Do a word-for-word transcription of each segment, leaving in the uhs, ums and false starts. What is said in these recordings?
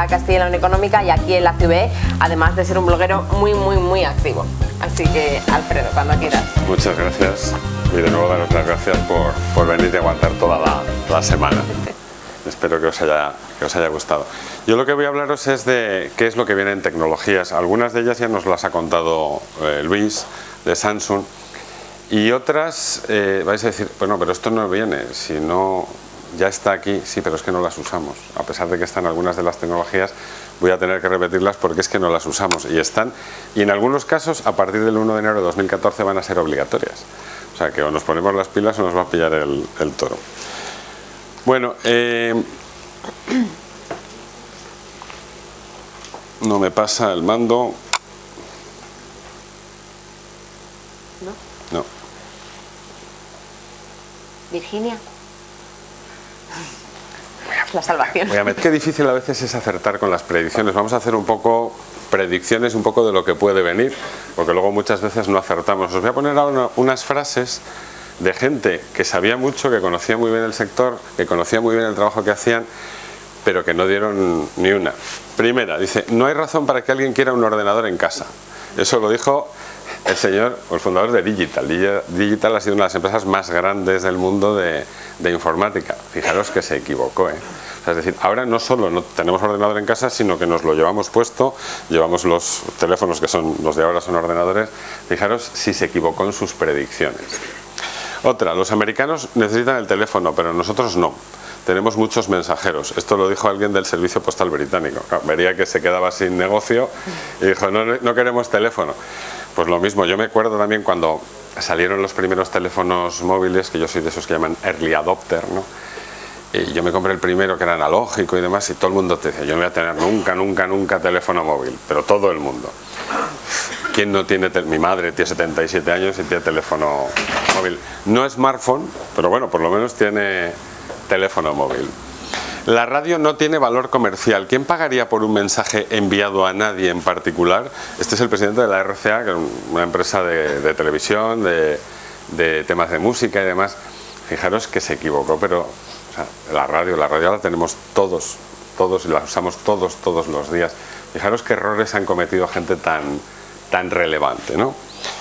Castilla y León Económica y aquí en la C V E, además de ser un bloguero muy, muy, muy activo. Así que, Alfredo, cuando quieras. Muchas gracias y de nuevo daros las gracias por, por venir y aguantar toda la, la semana. Espero que os, haya, que os haya gustado. Yo lo que voy a hablaros es de qué es lo que viene en tecnologías. Algunas de ellas ya nos las ha contado eh, Luis, de Samsung, y otras eh, vais a decir, bueno, pero esto no viene, si no ya está aquí. Sí, pero es que no las usamos. A pesar de que están algunas de las tecnologías, voy a tener que repetirlas porque es que no las usamos y están, y en algunos casos a partir del uno de enero de dos mil catorce van a ser obligatorias. O sea que o nos ponemos las pilas o nos va a pillar el, el toro. Bueno, eh, no me pasa el mando. ¿No? No. Virginia. La salvación. Voy a meter. Qué difícil a veces es acertar con las predicciones. Vamos a hacer un poco predicciones, un poco de lo que puede venir, porque luego muchas veces no acertamos. Os voy a poner ahora unas frases de gente que sabía mucho, que conocía muy bien el sector, que conocía muy bien el trabajo que hacían, pero que no dieron ni una. Primera, dice, no hay razón para que alguien quiera un ordenador en casa. Eso lo dijo el señor, el fundador de Digital. Digital ha sido una de las empresas más grandes del mundo de, de informática. Fijaros que se equivocó, ¿eh? O sea, es decir, ahora no solo no tenemos ordenador en casa, sino que nos lo llevamos puesto, llevamos los teléfonos que son los de ahora son ordenadores. Fijaros si se equivocó en sus predicciones. Otra, los americanos necesitan el teléfono, pero nosotros no. Tenemos muchos mensajeros. Esto lo dijo alguien del servicio postal británico. Vería que se quedaba sin negocio y dijo, no, no queremos teléfono. Pues lo mismo, yo me acuerdo también cuando salieron los primeros teléfonos móviles, que yo soy de esos que llaman early adopter, ¿no? Y yo me compré el primero, que era analógico y demás, y todo el mundo te decía, yo no voy a tener nunca, nunca, nunca teléfono móvil, pero todo el mundo. ¿Quién no tiene? Mi madre tiene setenta y siete años y tiene teléfono móvil. No smartphone, pero bueno, por lo menos tiene teléfono móvil. La radio no tiene valor comercial. ¿Quién pagaría por un mensaje enviado a nadie en particular? Este es el presidente de la R C A, que es una empresa de, de televisión, de, de temas de música y demás. Fijaros que se equivocó, pero o sea, la radio, la radio la tenemos todos, todos y la usamos todos, todos los días. Fijaros qué errores han cometido gente tan, tan relevante, ¿no?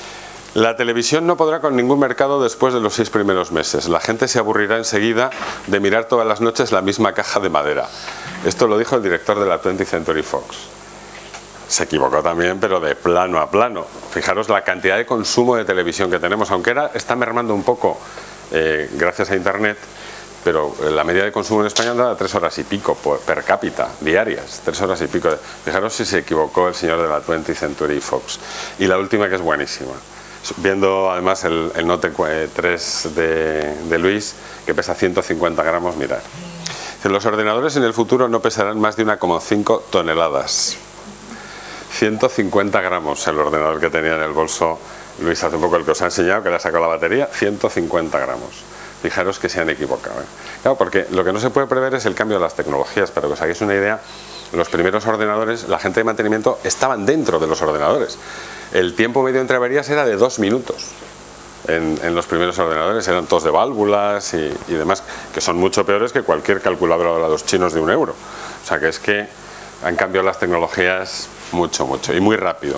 La televisión no podrá con ningún mercado después de los seis primeros meses. La gente se aburrirá enseguida de mirar todas las noches la misma caja de madera. Esto lo dijo el director de la twentieth century fox. Se equivocó también, pero de plano a plano. Fijaros la cantidad de consumo de televisión que tenemos, aunque era, está mermando un poco eh, gracias a Internet, pero la media de consumo en España anda a tres horas y pico por, per cápita, diarias, tres horas y pico. Fijaros si se equivocó el señor de la twentieth century fox. Y la última, que es buenísima. Viendo además el, el Note tres de, de Luis, que pesa ciento cincuenta gramos, mirad. Los ordenadores en el futuro no pesarán más de una coma cinco toneladas. ciento cincuenta gramos el ordenador que tenía en el bolso Luis hace un poco, el que os ha enseñado, que le ha sacado la batería, ciento cincuenta gramos. Fijaros que se han equivocado, ¿eh? Claro, porque lo que no se puede prever es el cambio de las tecnologías. Para que os hagáis una idea, los primeros ordenadores, la gente de mantenimiento estaban dentro de los ordenadores. El tiempo medio entre averías era de dos minutos. En, en los primeros ordenadores eran todos de válvulas y, y demás, que son mucho peores que cualquier calculadora de los chinos de un euro. O sea que es que han cambiado las tecnologías mucho, mucho y muy rápido.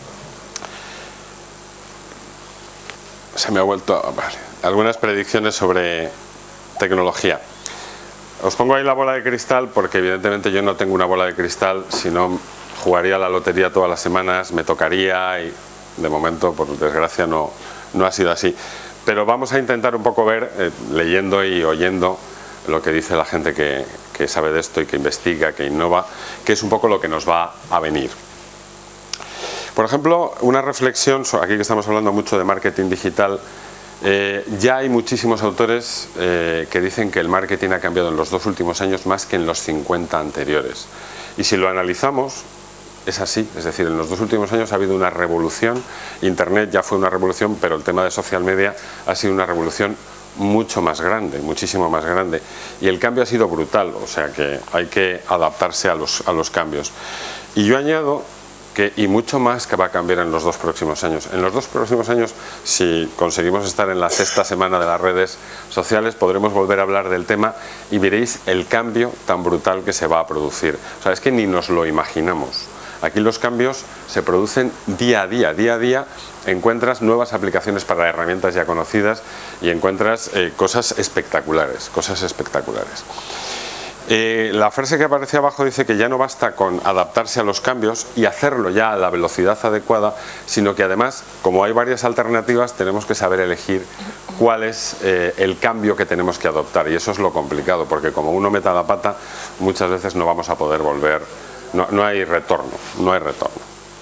Se me ha vuelto a... Vale. Algunas predicciones sobre tecnología. Os pongo ahí la bola de cristal porque evidentemente yo no tengo una bola de cristal, sino jugaría a la lotería todas las semanas, me tocaría y de momento, por desgracia, no, no ha sido así. Pero vamos a intentar un poco ver, eh, leyendo y oyendo lo que dice la gente que, que sabe de esto y que investiga, que innova, que es un poco lo que nos va a venir. Por ejemplo, una reflexión, aquí que estamos hablando mucho de marketing digital, eh, ya hay muchísimos autores eh, que dicen que el marketing ha cambiado en los dos últimos años más que en los cincuenta anteriores. Y si lo analizamos, es así, es decir, en los dos últimos años ha habido una revolución. Internet ya fue una revolución, pero el tema de social media ha sido una revolución mucho más grande, muchísimo más grande, y el cambio ha sido brutal, o sea que hay que adaptarse a los, a los cambios. Y yo añado que, y mucho más que va a cambiar en los dos próximos años. En los dos próximos años, si conseguimos estar en la sexta semana de las redes sociales, podremos volver a hablar del tema y veréis el cambio tan brutal que se va a producir. O sea, es que ni nos lo imaginamos. Aquí los cambios se producen día a día, día a día encuentras nuevas aplicaciones para herramientas ya conocidas y encuentras eh, cosas espectaculares, cosas espectaculares. Eh, la frase que aparece abajo dice que ya no basta con adaptarse a los cambios y hacerlo ya a la velocidad adecuada, sino que además, como hay varias alternativas, tenemos que saber elegir cuál es eh, el cambio que tenemos que adoptar, y eso es lo complicado, porque como uno meta la pata, muchas veces no vamos a poder volver. No, no hay retorno, no hay retorno.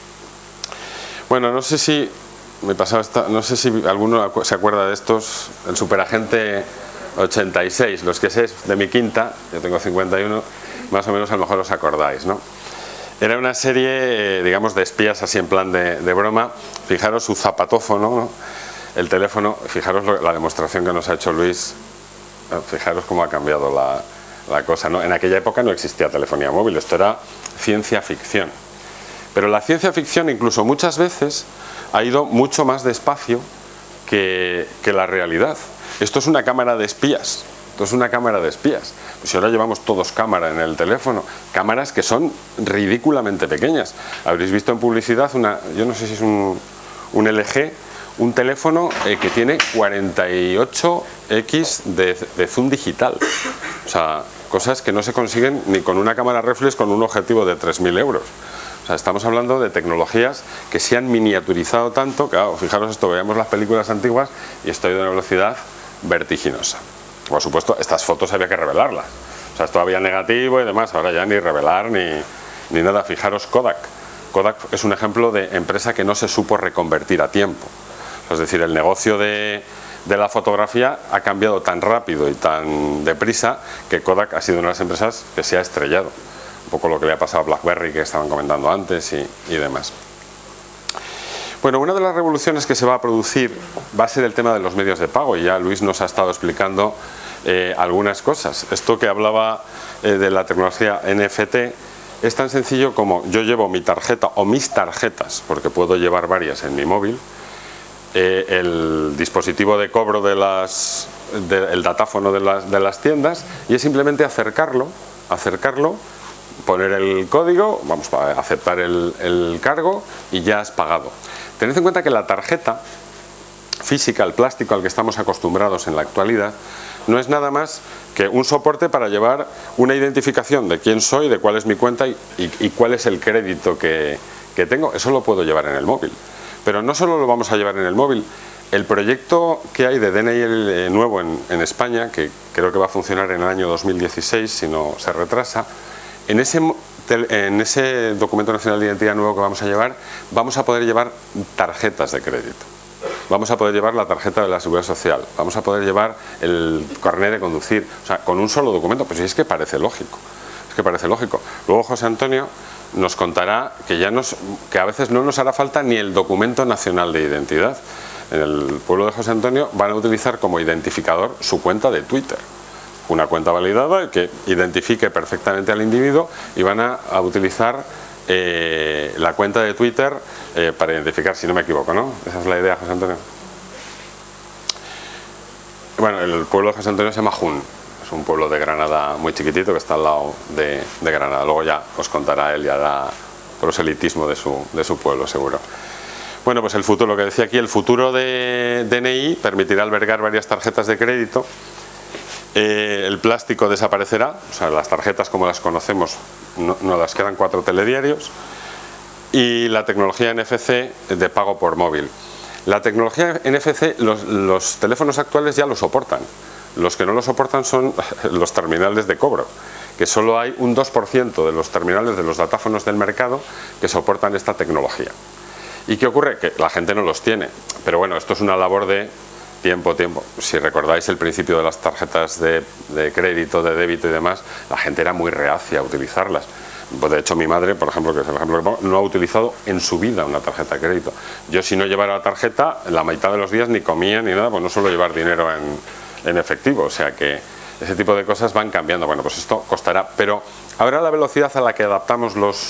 Bueno, no sé si me pasaba esta, no sé si alguno se acuerda de estos, el Superagente ochenta y seis, los que sé de mi quinta, yo tengo cincuenta y uno, más o menos a lo mejor os acordáis, ¿no? Era una serie, digamos, de espías así en plan de, de broma. Fijaros su zapatófono, ¿no? El teléfono, fijaros lo, la demostración que nos ha hecho Luis, fijaros cómo ha cambiado la... la cosa, ¿no? En aquella época no existía telefonía móvil, esto era ciencia ficción. Pero la ciencia ficción incluso muchas veces ha ido mucho más despacio que, que la realidad. Esto es una cámara de espías, esto es una cámara de espías. Pues si ahora llevamos todos cámara en el teléfono, cámaras que son ridículamente pequeñas. Habréis visto en publicidad una, yo no sé si es un, un L G, un teléfono eh, que tiene cuarenta y ocho equis de, de zoom digital. O sea, cosas que no se consiguen ni con una cámara reflex con un objetivo de tres mil euros. O sea, estamos hablando de tecnologías que se han miniaturizado tanto, que claro, fijaros esto, veamos las películas antiguas y esto ha ido a una velocidad vertiginosa. Por supuesto, estas fotos había que revelarlas. O sea, esto había negativo y demás, ahora ya ni revelar ni, ni nada. Fijaros Kodak. Kodak es un ejemplo de empresa que no se supo reconvertir a tiempo. Es decir, el negocio de, de la fotografía ha cambiado tan rápido y tan deprisa que Kodak ha sido una de las empresas que se ha estrellado. Un poco lo que le ha pasado a BlackBerry, que estaban comentando antes, y, y demás. Bueno, una de las revoluciones que se va a producir va a ser el tema de los medios de pago, y ya Luis nos ha estado explicando eh, algunas cosas. Esto que hablaba eh, de la tecnología N F T es tan sencillo como yo llevo mi tarjeta o mis tarjetas, porque puedo llevar varias en mi móvil, Eh, el dispositivo de cobro de las, de, el datáfono de las, de las tiendas, y es simplemente acercarlo, acercarlo, poner el código, vamos a aceptar el, el cargo y ya has pagado. Tened en cuenta que la tarjeta física, el plástico al que estamos acostumbrados en la actualidad, no es nada más que un soporte para llevar una identificación de quién soy, de cuál es mi cuenta y, y, y cuál es el crédito que, que tengo. Eso lo puedo llevar en el móvil. Pero no solo lo vamos a llevar en el móvil, el proyecto que hay de D N I nuevo en, en España, que creo que va a funcionar en el año dos mil dieciséis, si no se retrasa, en ese, en ese documento nacional de identidad nuevo que vamos a llevar, vamos a poder llevar tarjetas de crédito. Vamos a poder llevar la tarjeta de la Seguridad Social, vamos a poder llevar el carnet de conducir, o sea, con un solo documento. Pues es que parece lógico, es que parece lógico. Luego José Antonio nos contará que, ya nos, que a veces no nos hará falta ni el documento nacional de identidad. En el pueblo de José Antonio van a utilizar como identificador su cuenta de Twitter, una cuenta validada que identifique perfectamente al individuo, y van a, a utilizar eh, la cuenta de Twitter eh, para identificar, si no me equivoco, ¿no? Esa es la idea, José Antonio. Bueno, el pueblo de José Antonio se llama Jun. Es un pueblo de Granada muy chiquitito que está al lado de, de Granada. Luego ya os contará él y hará proselitismo de su, de su pueblo, seguro. Bueno, pues el futuro, lo que decía aquí, el futuro de D N I permitirá albergar varias tarjetas de crédito. Eh, el plástico desaparecerá, o sea, las tarjetas como las conocemos no, no las quedan cuatro telediarios. Y la tecnología N F C de pago por móvil. La tecnología N F C, los, los teléfonos actuales ya lo soportan. Los que no lo soportan son los terminales de cobro, que solo hay un dos por ciento de los terminales de los datáfonos del mercado que soportan esta tecnología. ¿Y qué ocurre? Que la gente no los tiene, pero bueno, esto es una labor de tiempo, tiempo. Si recordáis el principio de las tarjetas de, de crédito, de débito y demás, la gente era muy reacia a utilizarlas. Pues de hecho mi madre, por ejemplo, que es el ejemplo que pongo, no ha utilizado en su vida una tarjeta de crédito. Yo, si no llevara la tarjeta, la mitad de los días ni comía ni nada, pues no suelo llevar dinero en en efectivo, o sea que ese tipo de cosas van cambiando. Bueno, pues esto costará, pero ahora la velocidad a la que adaptamos los,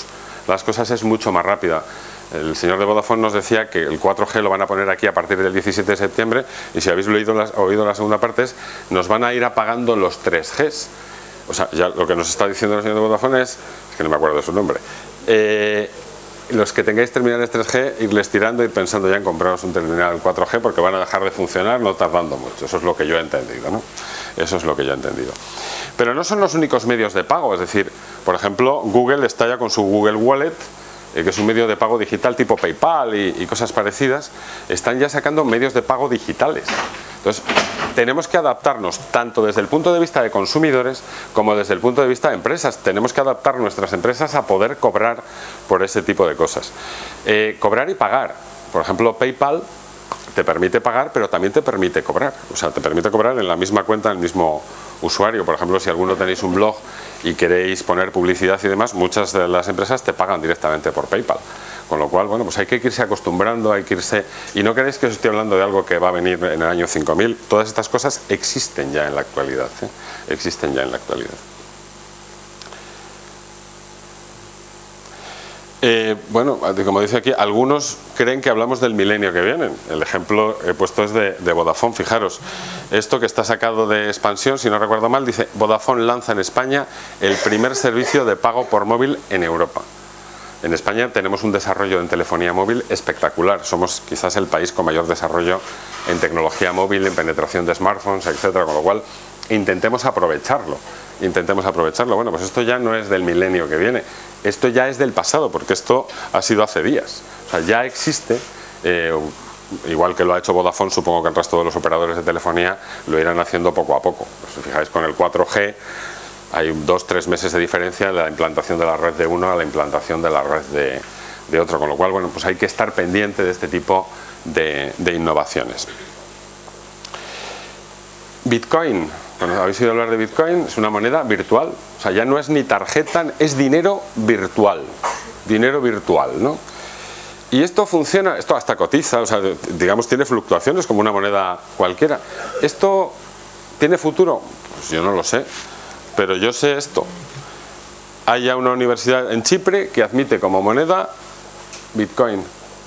las cosas es mucho más rápida. El señor de Vodafone nos decía que el cuatro G lo van a poner aquí a partir del diecisiete de septiembre, y si habéis oído la, oído la segunda parte es, nos van a ir apagando los tres Gs. O sea, ya lo que nos está diciendo el señor de Vodafone es, es que no me acuerdo de su nombre, eh, los que tengáis terminales tres G, irles tirando, ir pensando ya en compraros un terminal cuatro G, porque van a dejar de funcionar no tardando mucho. Eso es lo que yo he entendido, ¿no? Eso es lo que yo he entendido. Pero no son los únicos medios de pago, es decir, por ejemplo, Google está ya con su Google Wallet, que es un medio de pago digital tipo PayPal y, y cosas parecidas. Están ya sacando medios de pago digitales. Entonces, tenemos que adaptarnos tanto desde el punto de vista de consumidores como desde el punto de vista de empresas. Tenemos que adaptar nuestras empresas a poder cobrar por ese tipo de cosas. Eh, cobrar y pagar. Por ejemplo, PayPal te permite pagar, pero también te permite cobrar. O sea, te permite cobrar en la misma cuenta, en el mismo usuario. Por ejemplo, si alguno tenéis un blog y queréis poner publicidad y demás, muchas de las empresas te pagan directamente por PayPal. Con lo cual, bueno, pues hay que irse acostumbrando, hay que irse... Y no queréis que os esté hablando de algo que va a venir en el año cinco mil. Todas estas cosas existen ya en la actualidad, ¿eh? Existen ya en la actualidad. Eh, bueno, como dice aquí, algunos creen que hablamos del milenio que viene. El ejemplo he puesto es de, de Vodafone. Fijaros, esto que está sacado de expansión, si no recuerdo mal, dice: Vodafone lanza en España el primer servicio de pago por móvil en Europa. En España tenemos un desarrollo en telefonía móvil espectacular. Somos quizás el país con mayor desarrollo en tecnología móvil, en penetración de smartphones, etcétera. Con lo cual, intentemos aprovecharlo. Intentemos aprovecharlo. Bueno, pues esto ya no es del milenio que viene. Esto ya es del pasado, porque esto ha sido hace días. O sea, ya existe, eh, igual que lo ha hecho Vodafone, supongo que el resto de los operadores de telefonía lo irán haciendo poco a poco. Pues, si fijáis, con el cuatro G hay dos, tres meses de diferencia de la implantación de la red de uno a la implantación de la red de, de otro. Con lo cual, bueno, pues hay que estar pendiente de este tipo de, de innovaciones. Bitcoin. Bueno, habéis oído hablar de Bitcoin, es una moneda virtual, o sea, ya no es ni tarjeta, es dinero virtual, dinero virtual, ¿no? Y esto funciona, esto hasta cotiza, o sea, digamos, tiene fluctuaciones como una moneda cualquiera. ¿Esto tiene futuro? Pues yo no lo sé, pero yo sé esto. Hay ya una universidad en Chipre que admite como moneda Bitcoin.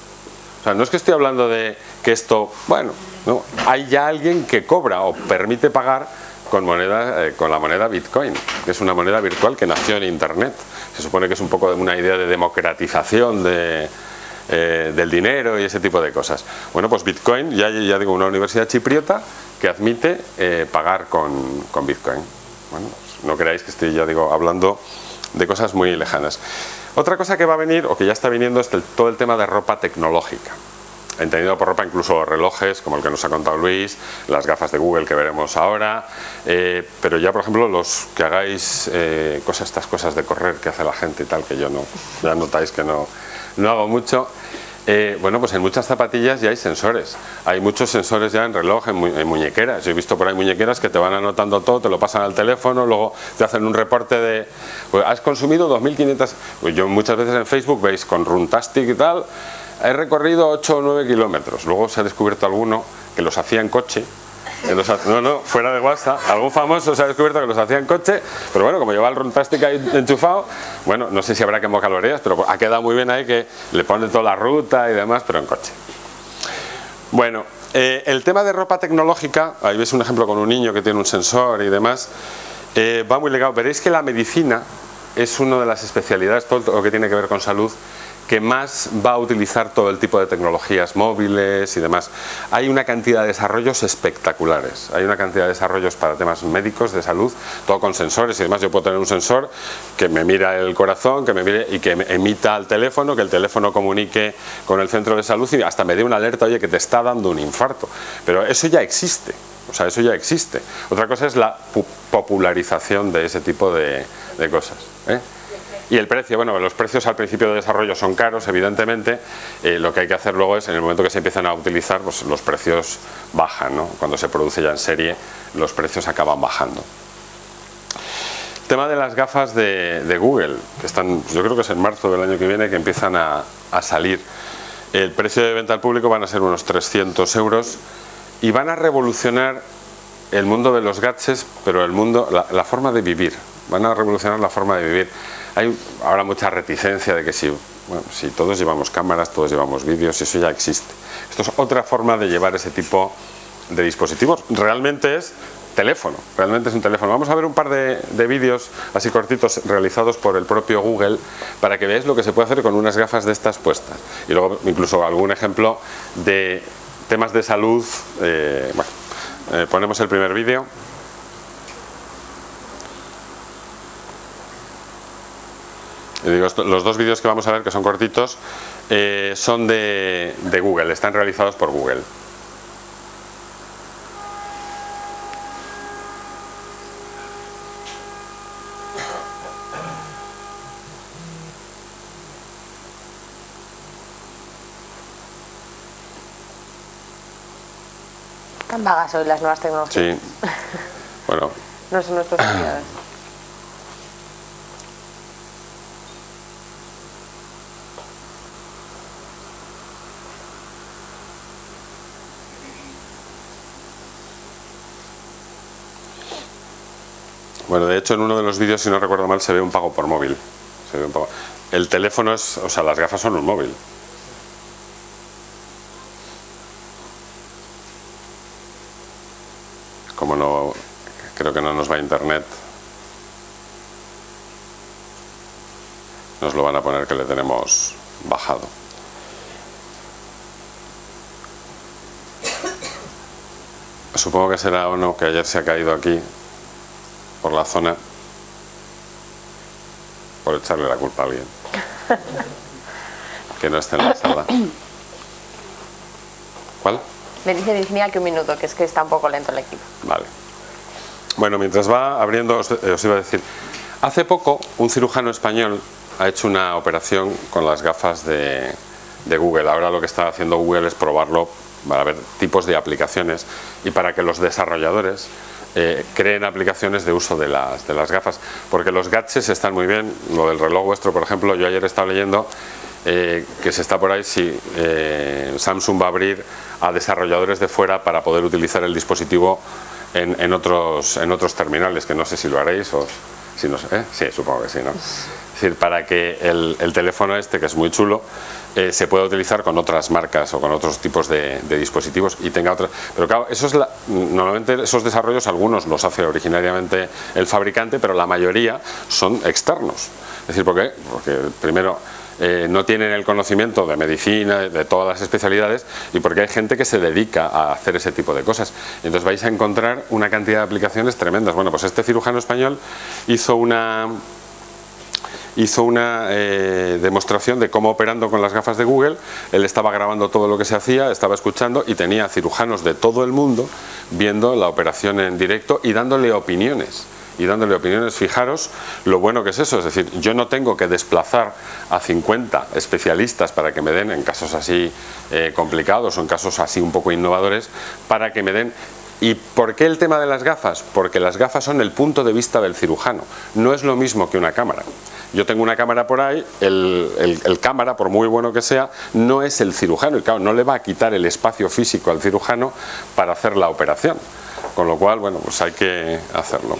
O sea, no es que estoy hablando de que esto, bueno, no, hay ya alguien que cobra o permite pagar con moneda, eh, con la moneda Bitcoin, que es una moneda virtual que nació en Internet. Se supone que es un poco una idea de democratización de, eh, del dinero y ese tipo de cosas. Bueno, pues Bitcoin, ya, ya digo, una universidad chipriota que admite eh, pagar con, con Bitcoin. Bueno, pues no creáis que estoy, ya digo, hablando de cosas muy lejanas. Otra cosa que va a venir, o que ya está viniendo, es el, todo el tema de ropa tecnológica. Entendido por ropa incluso los relojes, como el que nos ha contado Luis, las gafas de Google que veremos ahora, eh, pero ya por ejemplo los que hagáis eh, cosas, estas cosas de correr que hace la gente y tal, que yo no, ya notáis que no, no hago mucho. Eh, bueno, pues en muchas zapatillas ya hay sensores, hay muchos sensores ya en reloj, en, mu en muñequeras. Yo he visto por ahí muñequeras que te van anotando todo, te lo pasan al teléfono, luego te hacen un reporte de, pues, has consumido dos mil quinientas, pues yo muchas veces en Facebook veis con Runtastic y tal, he recorrido ocho o nueve kilómetros, luego se ha descubierto alguno que los hacía en coche, que los ha... no, no, fuera de WhatsApp, algún famoso se ha descubierto que los hacía en coche, pero bueno, como lleva el Runtastic ahí enchufado, bueno, no sé si habrá quemocalorías, pero ha quedado muy bien ahí que le pone toda la ruta y demás, pero en coche. Bueno, eh, el tema de ropa tecnológica, ahí ves un ejemplo con un niño que tiene un sensor y demás, eh, va muy ligado. Veréis que la medicina es una de las especialidades, todo lo que tiene que ver con salud, que más va a utilizar todo el tipo de tecnologías móviles y demás. Hay una cantidad de desarrollos espectaculares, hay una cantidad de desarrollos para temas médicos, de salud, todo con sensores y demás. Yo puedo tener un sensor que me mira el corazón, que me mire y que emita al teléfono, que el teléfono comunique con el centro de salud y hasta me dé una alerta, oye, que te está dando un infarto. Pero eso ya existe, o sea, eso ya existe. Otra cosa es la popularización de ese tipo de, de cosas, ¿eh? Y el precio, bueno, los precios al principio de desarrollo son caros, evidentemente. Eh, lo que hay que hacer luego es, en el momento que se empiezan a utilizar, pues los precios bajan, ¿no? Cuando se produce ya en serie, los precios acaban bajando. El tema de las gafas de, de Google, que están, yo creo que es en marzo del año que viene que empiezan a, a salir. El precio de venta al público van a ser unos trescientos euros y van a revolucionar el mundo de los gadgets, pero el mundo, la, la forma de vivir. Van a revolucionar la forma de vivir. hay ahora mucha reticencia de que si, bueno, si todos llevamos cámaras, todos llevamos vídeos, eso ya existe. Esto es otra forma de llevar ese tipo de dispositivos. Realmente es teléfono, realmente es un teléfono. Vamos a ver un par de, de vídeos así cortitos realizados por el propio Google para que veáis lo que se puede hacer con unas gafas de estas puestas. Y luego incluso algún ejemplo de temas de salud. Eh, bueno, eh, ponemos el primer vídeo. Y digo, esto, los dos vídeos que vamos a ver, que son cortitos, eh, son de, de Google, están realizados por Google. Tan vagas hoy las nuevas tecnologías. Sí, bueno. No son nuestros aliados. Bueno, de hecho en uno de los vídeos, si no recuerdo mal, se ve un pago por móvil. Se ve un pago. El teléfono es, o sea, las gafas son un móvil. Como no, creo que no nos va a internet, nos lo van a poner que le tenemos bajado. Supongo que será uno que ayer se ha caído aquí por la zona por echarle la culpa a alguien que no esté en la sala. ¿Cuál? Me dice Virginia que un minuto, que es que está un poco lento el equipo. Vale. Bueno, mientras va abriendo, os, os iba a decir, hace poco un cirujano español ha hecho una operación con las gafas de, de Google. Ahora lo que está haciendo Google es probarlo para ver tipos de aplicaciones y para que los desarrolladores eh, creen aplicaciones de uso de las, de las gafas, porque los gadgets están muy bien. Lo del reloj vuestro, por ejemplo, yo ayer estaba leyendo Eh, que se está por ahí si eh, Samsung va a abrir a desarrolladores de fuera para poder utilizar el dispositivo en, en, otros, en otros terminales, que no sé si lo haréis o si no sé, ¿eh? Sí, supongo que sí, ¿no? Es decir, para que el, el teléfono este, que es muy chulo, eh, se pueda utilizar con otras marcas o con otros tipos de, de dispositivos y tenga otras. Pero claro, eso es la, normalmente esos desarrollos algunos los hace originariamente el fabricante, pero la mayoría son externos. Es decir, ¿por qué? Porque primero Eh, no tienen el conocimiento de medicina, de todas las especialidades, y porque hay gente que se dedica a hacer ese tipo de cosas. Entonces vais a encontrar una cantidad de aplicaciones tremendas. Bueno, pues este cirujano español hizo una hizo una eh, demostración de cómo, operando con las gafas de Google, él estaba grabando todo lo que se hacía, estaba escuchando y tenía cirujanos de todo el mundo viendo la operación en directo y dándole opiniones. y dándole opiniones. Fijaros lo bueno que es eso, es decir, yo no tengo que desplazar a cincuenta especialistas para que me den, en casos así eh, complicados o en casos así un poco innovadores, para que me den. ¿Y por qué el tema de las gafas? Porque las gafas son el punto de vista del cirujano, no es lo mismo que una cámara. Yo tengo una cámara por ahí, el, el, el cámara, por muy bueno que sea, no es el cirujano, y claro, no le va a quitar el espacio físico al cirujano para hacer la operación, con lo cual, bueno, pues hay que hacerlo.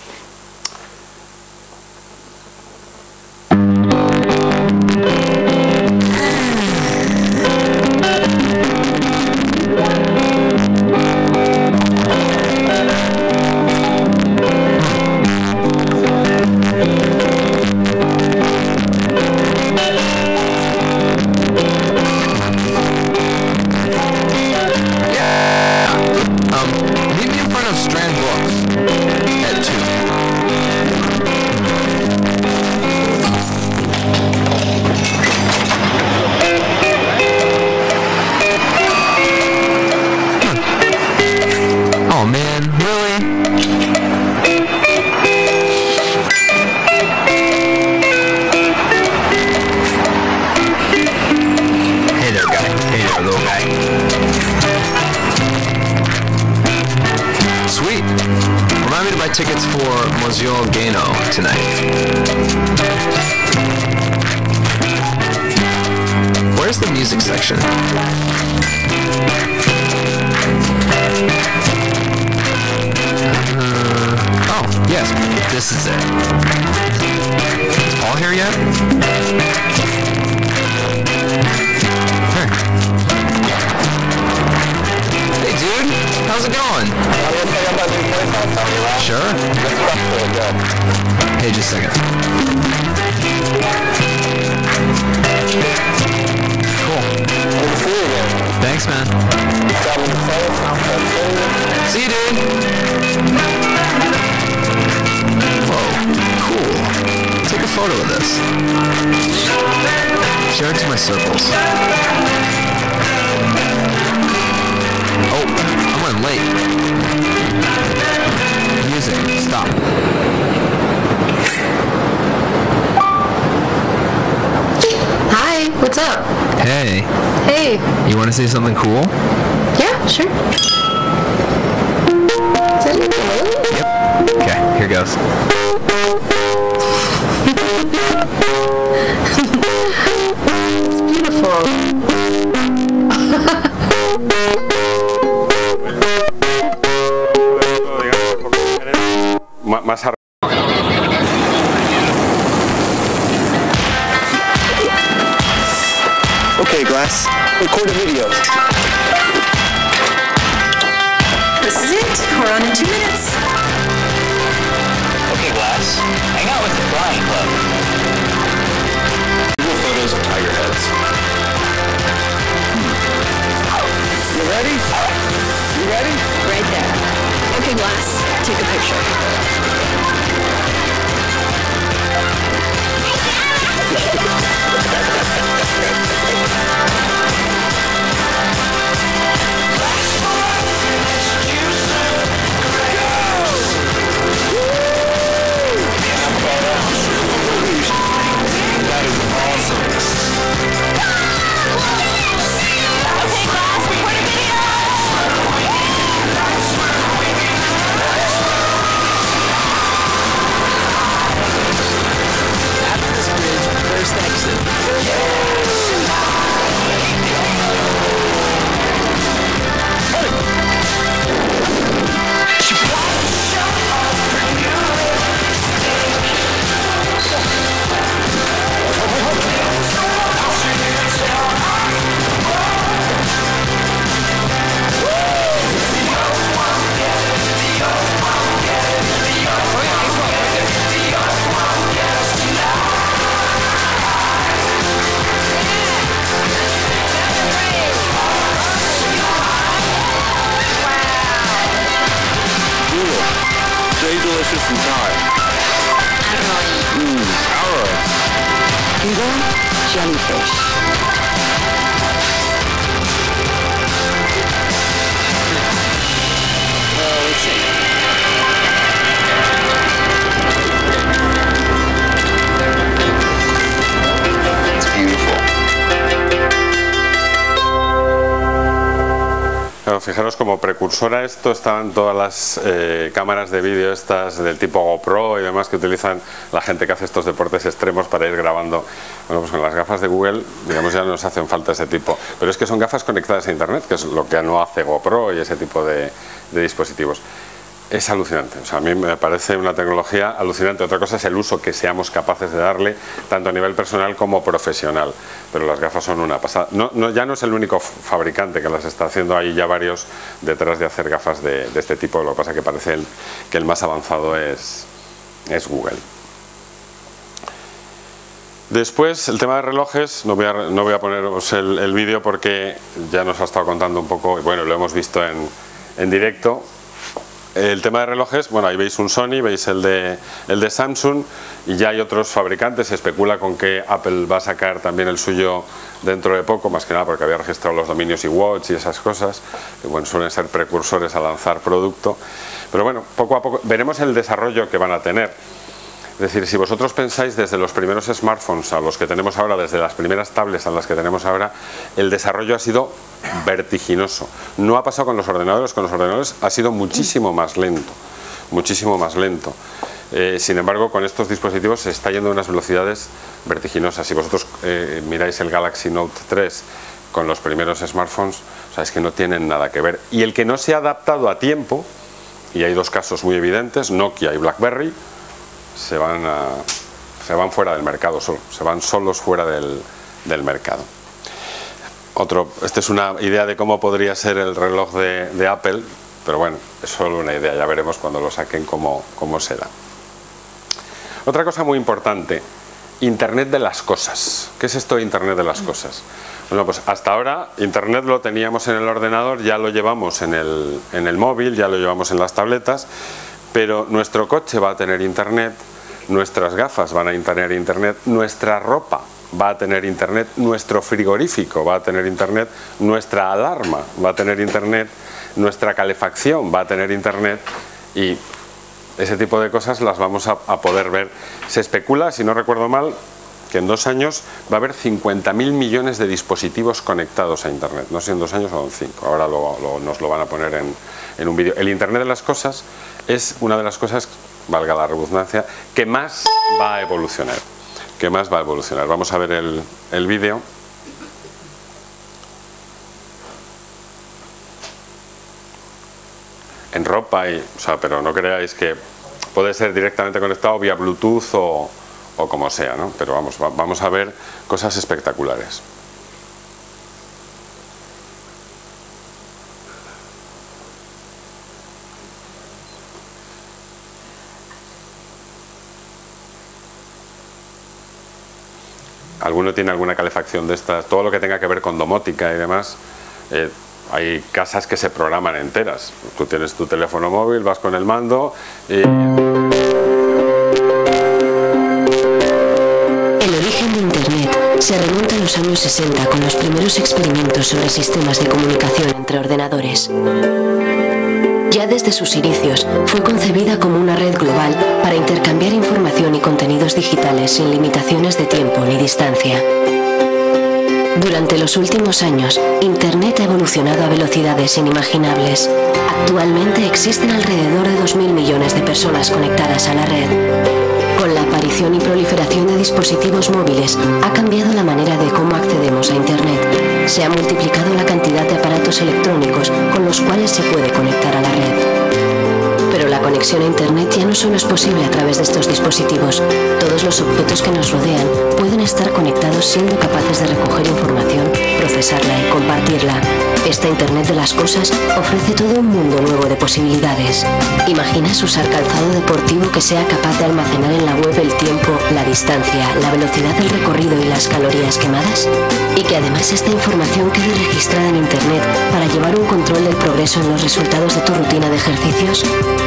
Tickets for Museo Gano tonight. Where's the music section? Uh, oh, yes, this is it. It's all here yet? Hey. Hey, dude. How's it going? Sure. Hey, just a second. Cool. Thanks, man. See you, dude. Whoa, cool. Take a photo of this. Share it to my circles. Oh, I'm running late. Music, stop. Hi, what's up? Hey, Hey. you want to see something cool? Yeah, sure. Is that your balloon? Yep. Okay, here goes. It's beautiful. Ma- Más arriba. Okay, Glass. Record a video. This is it. We're on in two minutes. Okay, Glass. Hang out with the Flying Club. Google photos of tiger heads. You ready? You ready? Right there. Okay, Glass. Take a picture. Stay delicious and time. Mmm, alright. Ego, jellyfish. Well, let's see. It's beautiful. Claro, fijaros, como precursora a esto estaban todas las eh, cámaras de vídeo estas del tipo GoPro y demás que utilizan la gente que hace estos deportes extremos para ir grabando. Bueno, pues con las gafas de Google, digamos, ya no nos hacen falta ese tipo. Pero es que son gafas conectadas a Internet, que es lo que no hace GoPro y ese tipo de, de dispositivos. Es alucinante, o sea, a mí me parece una tecnología alucinante. Otra cosa es el uso que seamos capaces de darle, tanto a nivel personal como profesional. Pero las gafas son una pasada. No, no, ya no es el único fabricante que las está haciendo, hay ya varios detrás de hacer gafas de, de este tipo. Lo que pasa es que parece el, que el más avanzado es, es Google. Después, el tema de relojes, no voy a, no voy a poneros el, el vídeo porque ya nos ha estado contando un poco, y bueno, lo hemos visto en, en directo. El tema de relojes, bueno, ahí veis un Sony, veis el de, el de Samsung y ya hay otros fabricantes. Se especula con que Apple va a sacar también el suyo dentro de poco, más que nada porque había registrado los dominios iWatch y esas cosas, que bueno, suelen ser precursores a lanzar producto. Pero bueno, poco a poco veremos el desarrollo que van a tener. Es decir, si vosotros pensáis desde los primeros smartphones a los que tenemos ahora, desde las primeras tablets a las que tenemos ahora, el desarrollo ha sido vertiginoso. No ha pasado con los ordenadores, con los ordenadores ha sido muchísimo más lento, muchísimo más lento. Eh, sin embargo, con estos dispositivos se está yendo a unas velocidades vertiginosas. Si vosotros eh, miráis el Galaxy Note tres con los primeros smartphones, o sea, es que no tienen nada que ver. Y el que no se ha adaptado a tiempo, y hay dos casos muy evidentes, Nokia y BlackBerry, se van a, se van fuera del mercado, se van solos fuera del, del mercado. Otro, esta es una idea de cómo podría ser el reloj de, de Apple, pero bueno, es solo una idea, ya veremos cuando lo saquen cómo, cómo será. Otra cosa muy importante, Internet de las cosas. ¿Qué es esto de Internet de las cosas? Bueno, pues hasta ahora Internet lo teníamos en el ordenador, ya lo llevamos en el, en el móvil, ya lo llevamos en las tabletas, pero nuestro coche va a tener Internet, nuestras gafas van a tener Internet, nuestra ropa va a tener Internet, nuestro frigorífico va a tener Internet, nuestra alarma va a tener Internet, nuestra calefacción va a tener Internet y ese tipo de cosas las vamos a, a poder ver. Se especula, si no recuerdo mal, que en dos años va a haber cincuenta mil millones de dispositivos conectados a Internet. No sé si en dos años o en cinco, ahora lo, lo, nos lo van a poner en, en un vídeo. El Internet de las cosas es una de las cosas, valga la redundancia, que más va a evolucionar. Que más va a evolucionar. Vamos a ver el, el vídeo. En ropa, y, o sea, pero no creáis que puede ser directamente conectado vía Bluetooth o, o como sea, ¿no? Pero vamos, va, vamos a ver cosas espectaculares. Alguno tiene alguna calefacción de estas, todo lo que tenga que ver con domótica y demás. Eh, hay casas que se programan enteras. Tú tienes tu teléfono móvil, vas con el mando y... El origen de Internet se remonta a los años sesenta con los primeros experimentos sobre sistemas de comunicación entre ordenadores. Ya desde sus inicios fue concebida como una red global para intercambiar información y contenidos digitales sin limitaciones de tiempo ni distancia. Durante los últimos años, Internet ha evolucionado a velocidades inimaginables. Actualmente existen alrededor de dos mil millones de personas conectadas a la red. Con la aparición y proliferación de dispositivos móviles, ha cambiado la manera de cómo accedemos a Internet. Se ha multiplicado la cantidad de aparatos electrónicos con los cuales se puede conectar a la red. Pero la conexión a Internet ya no solo es posible a través de estos dispositivos. Todos los objetos que nos rodean pueden estar conectados siendo capaces de recoger información, procesarla y compartirla. Esta Internet de las cosas ofrece todo un mundo nuevo de posibilidades. ¿Imaginas usar calzado deportivo que sea capaz de almacenar en la web el tiempo, la distancia, la velocidad del recorrido y las calorías quemadas? Y que además esta información quede registrada en Internet para llevar un control del progreso en los resultados de tu rutina de ejercicios.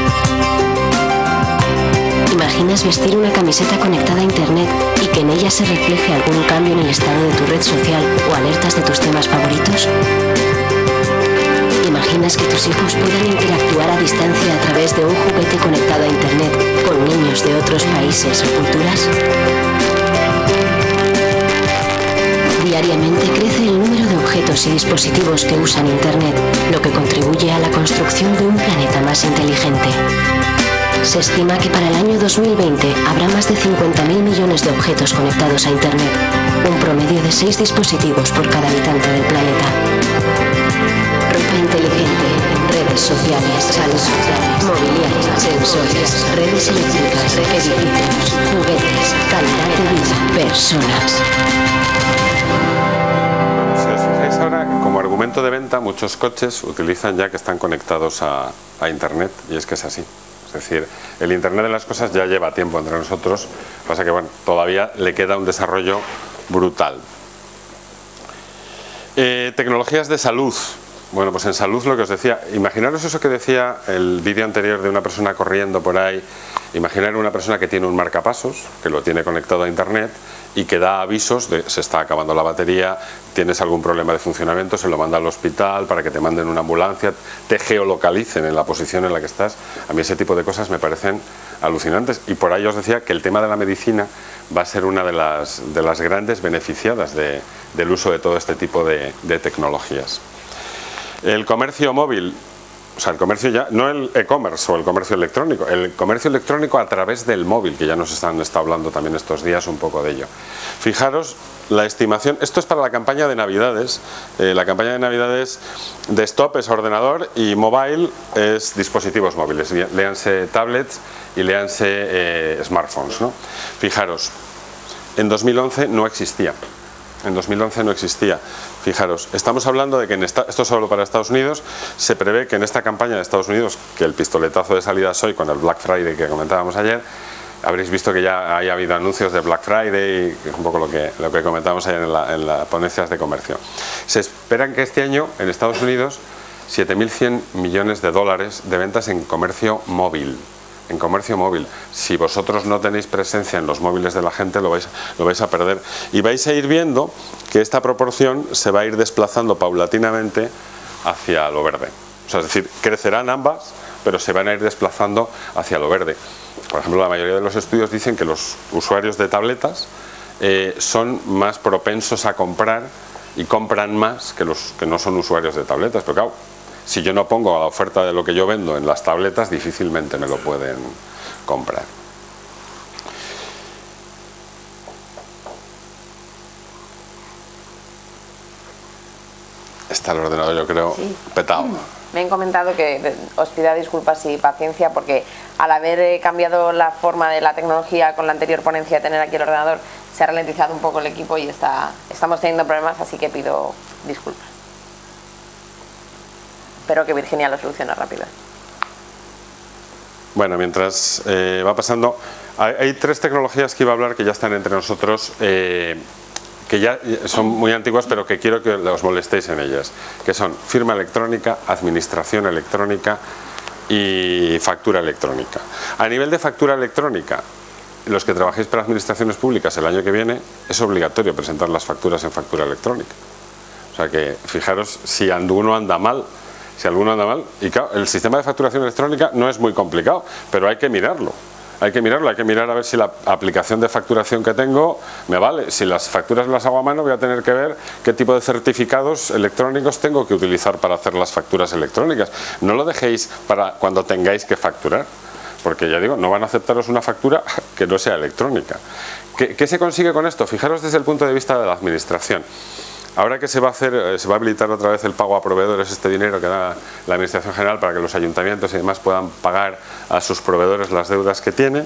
¿Imaginas vestir una camiseta conectada a Internet y que en ella se refleje algún cambio en el estado de tu red social o alertas de tus temas favoritos? ¿Imaginas que tus hijos puedan interactuar a distancia a través de un juguete conectado a Internet con niños de otros países o culturas? Diariamente crece el número de objetos y dispositivos que usan Internet, lo que contribuye a la construcción de un planeta más inteligente. Se estima que para el año dos mil veinte habrá más de cincuenta mil millones de objetos conectados a Internet, un promedio de seis dispositivos por cada habitante del planeta. Ropa inteligente, redes sociales, salas sociales, mobiliario, sensores, redes eléctricas, edificios, juguetes, calidad de vida, personas. Si os fijáis ahora, como argumento de venta, muchos coches utilizan ya que están conectados a, a Internet, y es que es así. Es decir, el Internet de las cosas ya lleva tiempo entre nosotros, pasa que bueno, todavía le queda un desarrollo brutal. Eh, tecnologías de salud. Bueno, pues en salud lo que os decía, imaginaros eso que decía el vídeo anterior de una persona corriendo por ahí, imaginar una persona que tiene un marcapasos, que lo tiene conectado a Internet y que da avisos de se está acabando la batería, tienes algún problema de funcionamiento, se lo manda al hospital para que te manden una ambulancia, te geolocalicen en la posición en la que estás. A mí ese tipo de cosas me parecen alucinantes y por ahí os decía que el tema de la medicina va a ser una de las, de las grandes beneficiadas de, del uso de todo este tipo de, de tecnologías. El comercio móvil, o sea, el comercio ya, no el e-commerce o el comercio electrónico, el comercio electrónico a través del móvil, que ya nos están está hablando también estos días un poco de ello. Fijaros la estimación, esto es para la campaña de Navidades, eh, la campaña de Navidades desktop es ordenador y mobile es dispositivos móviles, léanse tablets y léanse eh, smartphones, ¿no? Fijaros, en dos mil once no existía. En dos mil once no existía. Fijaros, estamos hablando de que en esta, esto es solo para Estados Unidos, se prevé que en esta campaña de Estados Unidos, que el pistoletazo de salida es hoy con el Black Friday que comentábamos ayer, habréis visto que ya haya habido anuncios de Black Friday, que es un poco lo que, lo que comentábamos ayer en las en la ponencias de comercio. Se esperan que este año en Estados Unidos siete mil cien millones de dólares de ventas en comercio móvil. En comercio móvil. Si vosotros no tenéis presencia en los móviles de la gente, lo vais, lo vais a perder. Y vais a ir viendo que esta proporción se va a ir desplazando paulatinamente hacia lo verde. O sea, es decir, crecerán ambas, pero se van a ir desplazando hacia lo verde. Por ejemplo, la mayoría de los estudios dicen que los usuarios de tabletas eh, son más propensos a comprar y compran más que los que no son usuarios de tabletas. Pero claro, si yo no pongo a la oferta de lo que yo vendo en las tabletas, difícilmente me lo pueden comprar. Está el ordenador, yo creo, sí, petado. Me han comentado que os pida disculpas y paciencia porque al haber cambiado la forma de la tecnología con la anterior ponencia de tener aquí el ordenador, se ha ralentizado un poco el equipo y está, estamos teniendo problemas, así que pido disculpas. Espero que Virginia lo solucione rápido. Bueno, mientras eh, va pasando, hay, hay tres tecnologías que iba a hablar que ya están entre nosotros, eh, que ya son muy antiguas, pero que quiero que os molestéis en ellas, que son firma electrónica, administración electrónica y factura electrónica. A nivel de factura electrónica, los que trabajéis para administraciones públicas el año que viene, es obligatorio presentar las facturas en factura electrónica. O sea que, fijaros, si alguno anda mal, Si alguno anda mal, y claro, el sistema de facturación electrónica no es muy complicado, pero hay que mirarlo. Hay que mirarlo, hay que mirar a ver si la aplicación de facturación que tengo me vale. Si las facturas las hago a mano, voy a tener que ver qué tipo de certificados electrónicos tengo que utilizar para hacer las facturas electrónicas. No lo dejéis para cuando tengáis que facturar, porque ya digo, no van a aceptaros una factura que no sea electrónica. ¿Qué, qué se consigue con esto? Fijaros desde el punto de vista de la administración. Ahora que se va a hacer, se va a habilitar otra vez el pago a proveedores, este dinero que da la Administración General para que los ayuntamientos y demás puedan pagar a sus proveedores las deudas que tienen.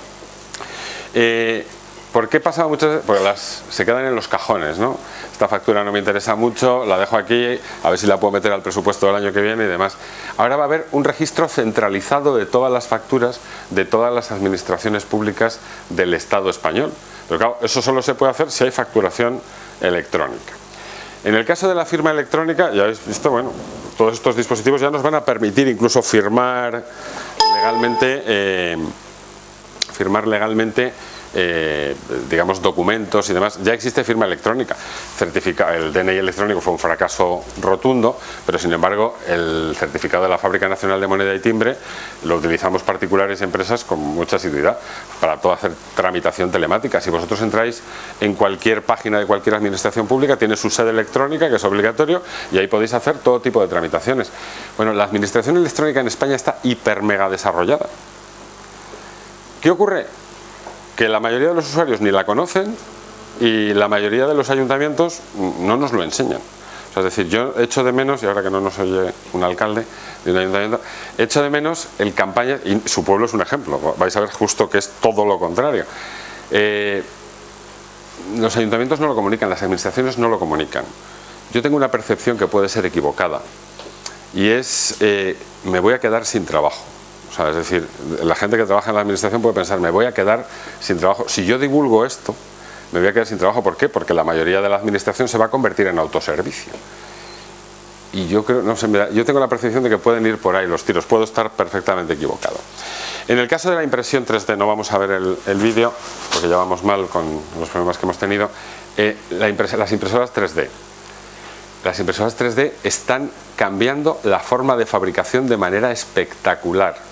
Eh, ¿Por qué pasa muchas veces? Porque las, se quedan en los cajones, ¿no? Esta factura no me interesa mucho, la dejo aquí, a ver si la puedo meter al presupuesto del año que viene y demás. Ahora va a haber un registro centralizado de todas las facturas de todas las administraciones públicas del Estado español. Pero claro, eso solo se puede hacer si hay facturación electrónica. En el caso de la firma electrónica, ya habéis visto, bueno, todos estos dispositivos ya nos van a permitir incluso firmar legalmente, eh, firmar legalmente, eh, digamos, documentos y demás. Ya existe firma electrónica. Certifica, el D N I electrónico fue un fracaso rotundo, pero sin embargo el certificado de la Fábrica Nacional de Moneda y Timbre lo utilizamos particulares y empresas con mucha asiduidad para toda hacer tramitación telemática. Si vosotros entráis en cualquier página de cualquier administración pública, tiene su sede electrónica, que es obligatorio, y ahí podéis hacer todo tipo de tramitaciones. Bueno, la administración electrónica en España está hiper mega desarrollada. ¿Qué ocurre? Que la mayoría de los usuarios ni la conocen y la mayoría de los ayuntamientos no nos lo enseñan. O sea, es decir, yo echo de menos, y ahora que no nos oye un alcalde de un ayuntamiento, echo de menos el campaña, y su pueblo es un ejemplo, vais a ver justo que es todo lo contrario. Eh, los ayuntamientos no lo comunican, las administraciones no lo comunican. Yo tengo una percepción que puede ser equivocada, y es, eh, me voy a quedar sin trabajo. O sea, es decir, la gente que trabaja en la administración puede pensar, me voy a quedar sin trabajo. Si yo divulgo esto, me voy a quedar sin trabajo. ¿Por qué? Porque la mayoría de la administración se va a convertir en autoservicio. Y yo creo, no sé, yo tengo la percepción de que pueden ir por ahí los tiros. Puedo estar perfectamente equivocado. En el caso de la impresión tres D, no vamos a ver el, el vídeo, porque ya vamos mal con los problemas que hemos tenido. Eh, la impres las impresoras tres D. Las impresoras tres D están cambiando la forma de fabricación de manera espectacular.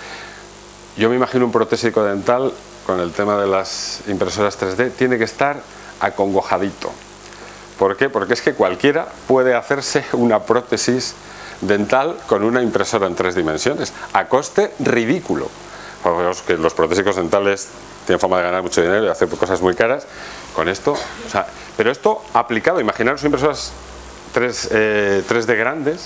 Yo me imagino un protésico dental con el tema de las impresoras tres D, tiene que estar acongojadito. ¿Por qué? Porque es que cualquiera puede hacerse una prótesis dental con una impresora en tres dimensiones, a coste ridículo. Pues que los protésicos dentales tienen fama de ganar mucho dinero y hacer cosas muy caras. Con esto, o sea, pero esto aplicado, imaginaros impresoras tres, eh, tres D grandes,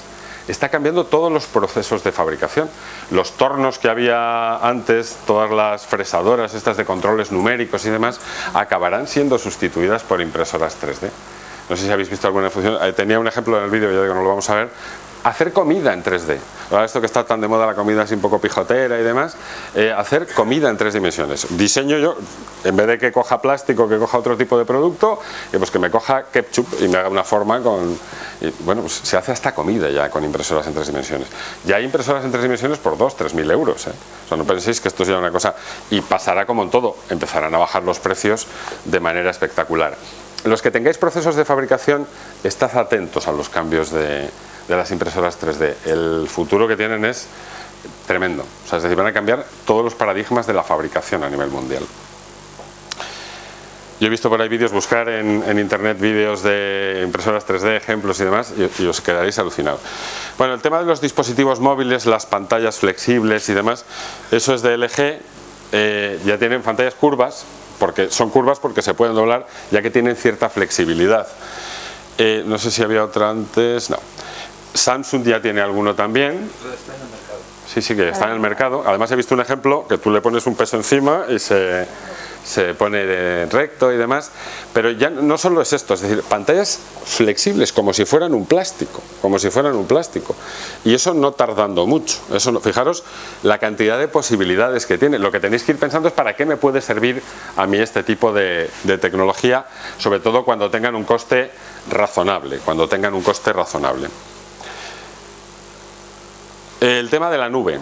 está cambiando todos los procesos de fabricación. Los tornos que había antes, todas las fresadoras estas de controles numéricos y demás, acabarán siendo sustituidas por impresoras tres D. No sé si habéis visto alguna función, tenía un ejemplo en el vídeo, ya digo, no lo vamos a ver. Hacer comida en tres D. Ahora esto que está tan de moda, la comida así un poco pijotera y demás, eh, hacer comida en tres dimensiones. Diseño yo, en vez de que coja plástico, que coja otro tipo de producto, eh, pues que me coja ketchup y me haga una forma con... Y, bueno, pues se hace hasta comida ya con impresoras en tres dimensiones. Ya hay impresoras en tres dimensiones por dos, tres mil euros. ¿eh? O sea, no penséis que esto es ya una cosa... Y pasará como en todo, empezarán a bajar los precios de manera espectacular. Los que tengáis procesos de fabricación, estad atentos a los cambios de... de las impresoras tres D. El futuro que tienen es tremendo. O sea, es decir, van a cambiar todos los paradigmas de la fabricación a nivel mundial. Yo he visto por ahí vídeos, buscar en, en internet vídeos de impresoras tres D, ejemplos y demás, y, y os quedaréis alucinados. Bueno, el tema de los dispositivos móviles, las pantallas flexibles y demás, eso es de L G, eh, ya tienen pantallas curvas, porque son curvas porque se pueden doblar, ya que tienen cierta flexibilidad. Eh, no sé si había otra antes, no. Samsung ya tiene alguno también. Está en el mercado. Sí, sí, que está en el mercado. Además he visto un ejemplo que tú le pones un peso encima y se, se pone de recto y demás. Pero ya no solo es esto, es decir, pantallas flexibles como si fueran un plástico, como si fueran un plástico. Y eso no tardando mucho. Eso no, fijaros la cantidad de posibilidades que tiene. Lo que tenéis que ir pensando es para qué me puede servir a mí este tipo de, de tecnología, sobre todo cuando tengan un coste razonable, cuando tengan un coste razonable. El tema de la nube.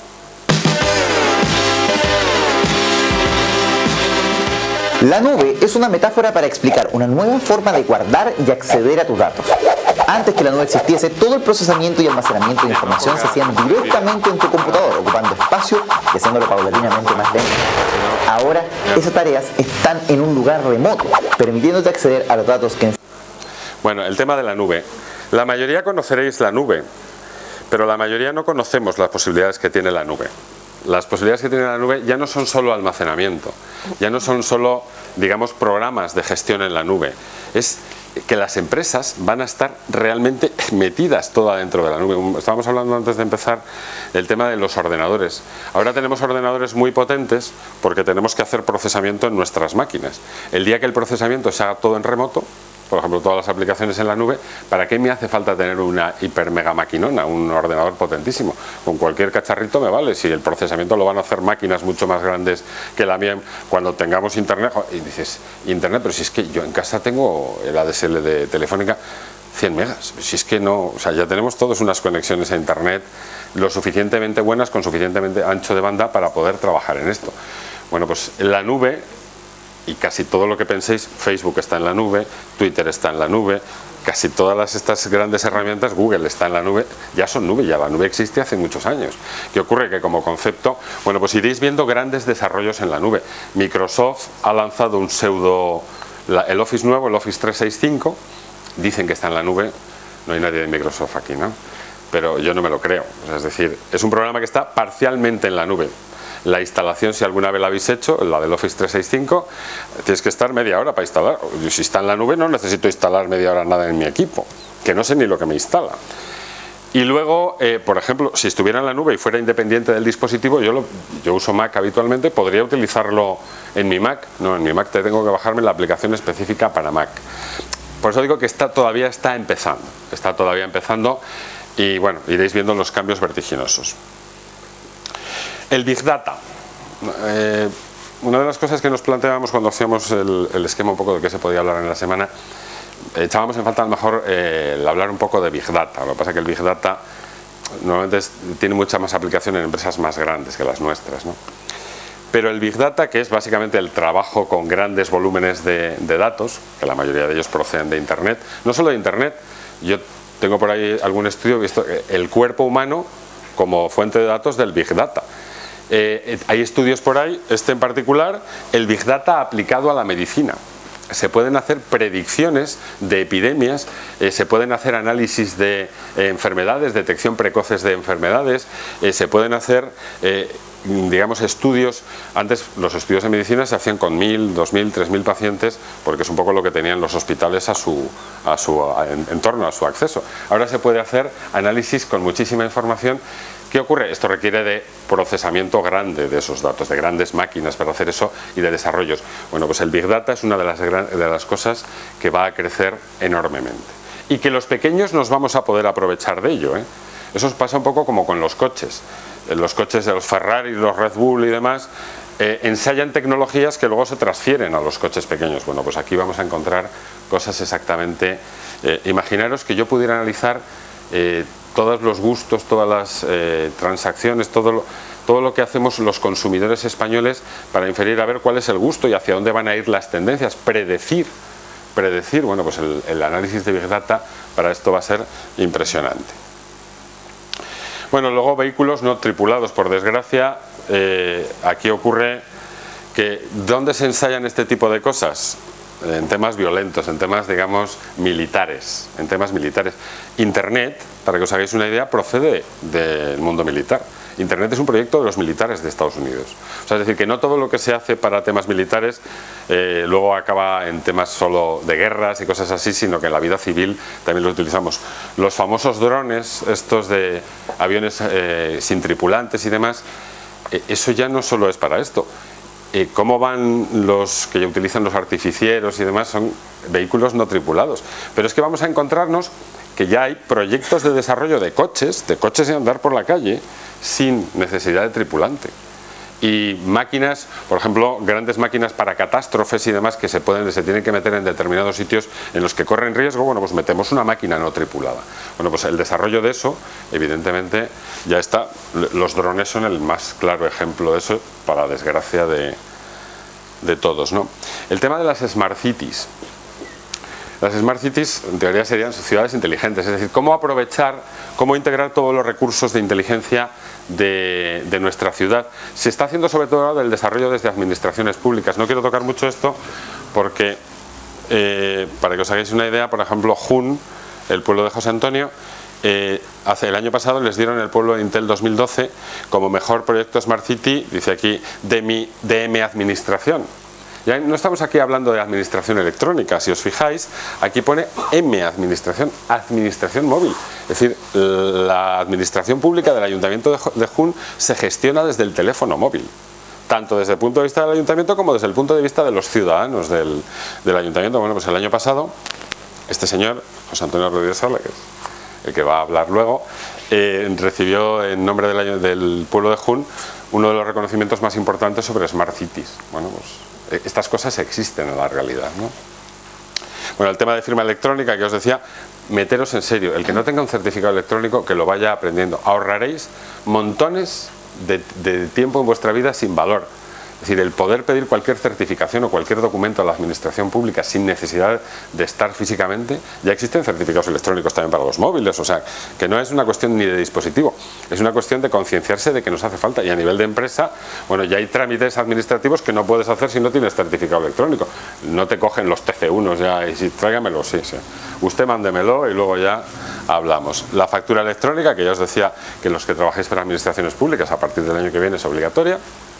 La nube es una metáfora para explicar una nueva forma de guardar y acceder a tus datos. Antes que la nube existiese, todo el procesamiento y almacenamiento de información se hacían directamente en tu computador, ocupando espacio y haciéndolo paulatinamente más lento. Ahora, esas tareas están en un lugar remoto, permitiéndote acceder a los datos que... Bueno, el tema de la nube. La mayoría conoceréis la nube, pero la mayoría no conocemos las posibilidades que tiene la nube. Las posibilidades que tiene la nube ya no son solo almacenamiento, ya no son solo, digamos, programas de gestión en la nube. Es que las empresas van a estar realmente metidas toda dentro de la nube. Estábamos hablando antes de empezar del tema de los ordenadores. Ahora tenemos ordenadores muy potentes porque tenemos que hacer procesamiento en nuestras máquinas. El día que el procesamiento se haga todo en remoto, por ejemplo, todas las aplicaciones en la nube, ¿para qué me hace falta tener una hiper mega maquinona, un ordenador potentísimo? Con cualquier cacharrito me vale, si el procesamiento lo van a hacer máquinas mucho más grandes que la mía. Cuando tengamos internet, y dices, internet, pero si es que yo en casa tengo el A D S L de Telefónica, cien megas, si es que no, o sea, ya tenemos todos unas conexiones a internet lo suficientemente buenas, con suficientemente ancho de banda para poder trabajar en esto. Bueno, pues en la nube, y casi todo lo que penséis, Facebook está en la nube, Twitter está en la nube, casi todas las, estas grandes herramientas, Google está en la nube, ya son nube, ya la nube existe hace muchos años. ¿Qué ocurre? Que como concepto, bueno, pues iréis viendo grandes desarrollos en la nube. Microsoft ha lanzado un pseudo, la, el Office nuevo, el Office trescientos sesenta y cinco, dicen que está en la nube, no hay nadie de Microsoft aquí, ¿no? Pero yo no me lo creo, o sea, es decir, es un programa que está parcialmente en la nube. La instalación, si alguna vez la habéis hecho, la del Office trescientos sesenta y cinco, tienes que estar media hora para instalar. Si está en la nube no necesito instalar media hora nada en mi equipo, que no sé ni lo que me instala. Y luego, eh, por ejemplo, si estuviera en la nube y fuera independiente del dispositivo, yo, lo, yo uso Mac habitualmente, podría utilizarlo en mi Mac. No, en mi Mac te tengo que bajarme la aplicación específica para Mac. Por eso digo que está, todavía está empezando, está todavía empezando y bueno, iréis viendo los cambios vertiginosos. El Big Data. Eh, una de las cosas que nos planteábamos cuando hacíamos el, el esquema un poco de qué se podía hablar en la semana, echábamos en falta a lo mejor eh, el hablar un poco de Big Data. Lo que pasa es que el Big Data normalmente es, tiene mucha más aplicación en empresas más grandes que las nuestras, ¿no? Pero el Big Data, que es básicamente el trabajo con grandes volúmenes de, de datos, que la mayoría de ellos proceden de Internet, no solo de Internet, yo tengo por ahí algún estudio visto el cuerpo humano como fuente de datos del Big Data. Eh, hay estudios por ahí, este en particular, el Big Data aplicado a la medicina. Se pueden hacer predicciones de epidemias, eh, se pueden hacer análisis de eh, enfermedades, detección precoces de enfermedades, eh, se pueden hacer eh, digamos, estudios. Antes los estudios de medicina se hacían con mil, dos mil, tres mil pacientes, porque es un poco lo que tenían los hospitales a su, a su entorno, a su acceso. Ahora se puede hacer análisis con muchísima información. ¿Qué ocurre? Esto requiere de procesamiento grande de esos datos, de grandes máquinas para hacer eso y de desarrollos. Bueno, pues el Big Data es una de las, de las cosas que va a crecer enormemente. Y que los pequeños nos vamos a poder aprovechar de ello, ¿eh? Eso pasa un poco como con los coches. Los coches de los Ferrari, los Red Bull y demás, eh, ensayan tecnologías que luego se transfieren a los coches pequeños. Bueno, pues aquí vamos a encontrar cosas exactamente... Eh, imaginaros que yo pudiera analizar... Eh, todos los gustos, todas las eh, transacciones, todo lo, todo lo que hacemos los consumidores españoles para inferir a ver cuál es el gusto y hacia dónde van a ir las tendencias, predecir, predecir, bueno, pues el, el análisis de Big Data para esto va a ser impresionante. Bueno, luego vehículos no tripulados, por desgracia, eh, aquí ocurre que ¿dónde se ensayan este tipo de cosas? En temas violentos, en temas, digamos, militares, en temas militares. Internet, para que os hagáis una idea, procede del mundo militar. Internet es un proyecto de los militares de Estados Unidos. O sea, es decir, que no todo lo que se hace para temas militares eh, luego acaba en temas solo de guerras y cosas así, sino que en la vida civil también lo utilizamos. Los famosos drones, estos de aviones eh, sin tripulantes y demás, eh, eso ya no solo es para esto. Eh, ¿Cómo van los que utilizan los artificieros y demás? Son vehículos no tripulados. Pero es que vamos a encontrarnos que ya hay proyectos de desarrollo de coches, de coches de andar por la calle, sin necesidad de tripulante. Y máquinas, por ejemplo, grandes máquinas para catástrofes y demás que se pueden, se tienen que meter en determinados sitios en los que corren riesgo, bueno, pues metemos una máquina no tripulada. Bueno, pues el desarrollo de eso, evidentemente, ya está. Los drones son el más claro ejemplo de eso, para desgracia de, de todos, ¿no? El tema de las Smart Cities. Las Smart Cities, en teoría, serían ciudades inteligentes, es decir, cómo aprovechar, cómo integrar todos los recursos de inteligencia de, de nuestra ciudad. Se está haciendo sobre todo del desarrollo desde administraciones públicas. No quiero tocar mucho esto porque, eh, para que os hagáis una idea, por ejemplo, Jun, el pueblo de José Antonio, eh, hace el año pasado les dieron el pueblo de Intel dos mil doce como mejor proyecto Smart City, dice aquí, de mi D M Administración. Ya no estamos aquí hablando de administración electrónica, si os fijáis, aquí pone M Administración, Administración Móvil. Es decir, la administración pública del Ayuntamiento de Jun se gestiona desde el teléfono móvil, tanto desde el punto de vista del Ayuntamiento como desde el punto de vista de los ciudadanos del, del Ayuntamiento. Bueno, pues el año pasado, este señor, José Antonio Rodríguez Sala, que es el que va a hablar luego, eh, recibió en nombre del, del pueblo de Jun uno de los reconocimientos más importantes sobre Smart Cities. Bueno, pues estas cosas existen en la realidad, ¿no? Bueno, el tema de firma electrónica que os decía, meteros en serio, el que no tenga un certificado electrónico que lo vaya aprendiendo, ahorraréis montones de, de tiempo en vuestra vida sin valor. Es decir, el poder pedir cualquier certificación o cualquier documento a la administración pública sin necesidad de estar físicamente, ya existen certificados electrónicos también para los móviles, o sea, que no es una cuestión ni de dispositivo, es una cuestión de concienciarse de que nos hace falta. Y a nivel de empresa, bueno, ya hay trámites administrativos que no puedes hacer si no tienes certificado electrónico. No te cogen los T C uno ya y si tráigamelo, sí, sí. Usted mándemelo y luego ya hablamos. La factura electrónica, que ya os decía que los que trabajáis para administraciones públicas a partir del año que viene es obligatoria.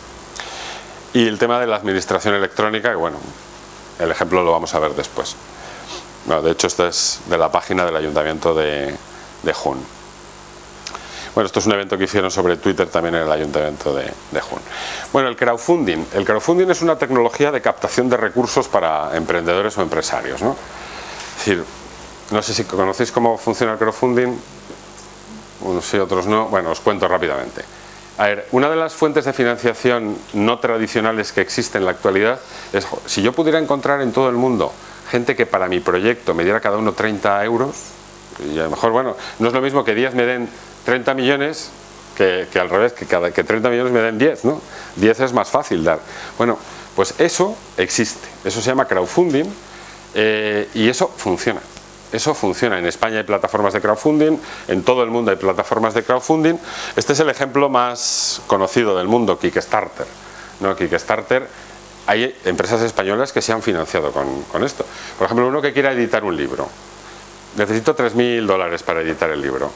Y el tema de la administración electrónica, que bueno, el ejemplo lo vamos a ver después. Bueno, de hecho, esto es de la página del Ayuntamiento de, de Jun. Bueno, esto es un evento que hicieron sobre Twitter también en el Ayuntamiento de, de Jun. Bueno, el crowdfunding. El crowdfunding es una tecnología de captación de recursos para emprendedores o empresarios, ¿no? Es decir, no sé si conocéis cómo funciona el crowdfunding, unos sí, otros no. Bueno, os cuento rápidamente. A ver, una de las fuentes de financiación no tradicionales que existe en la actualidad es, si yo pudiera encontrar en todo el mundo gente que para mi proyecto me diera cada uno treinta euros, y a lo mejor, bueno, no es lo mismo que diez me den treinta millones que, que al revés, que, cada, que treinta millones me den diez, ¿no? diez es más fácil dar. Bueno, pues eso existe, eso se llama crowdfunding eh, y eso funciona. Eso funciona. En España hay plataformas de crowdfunding, en todo el mundo hay plataformas de crowdfunding. Este es el ejemplo más conocido del mundo, Kickstarter, ¿no? Kickstarter, hay empresas españolas que se han financiado con, con esto. Por ejemplo, uno que quiera editar un libro. Necesito tres mil dólares para editar el libro.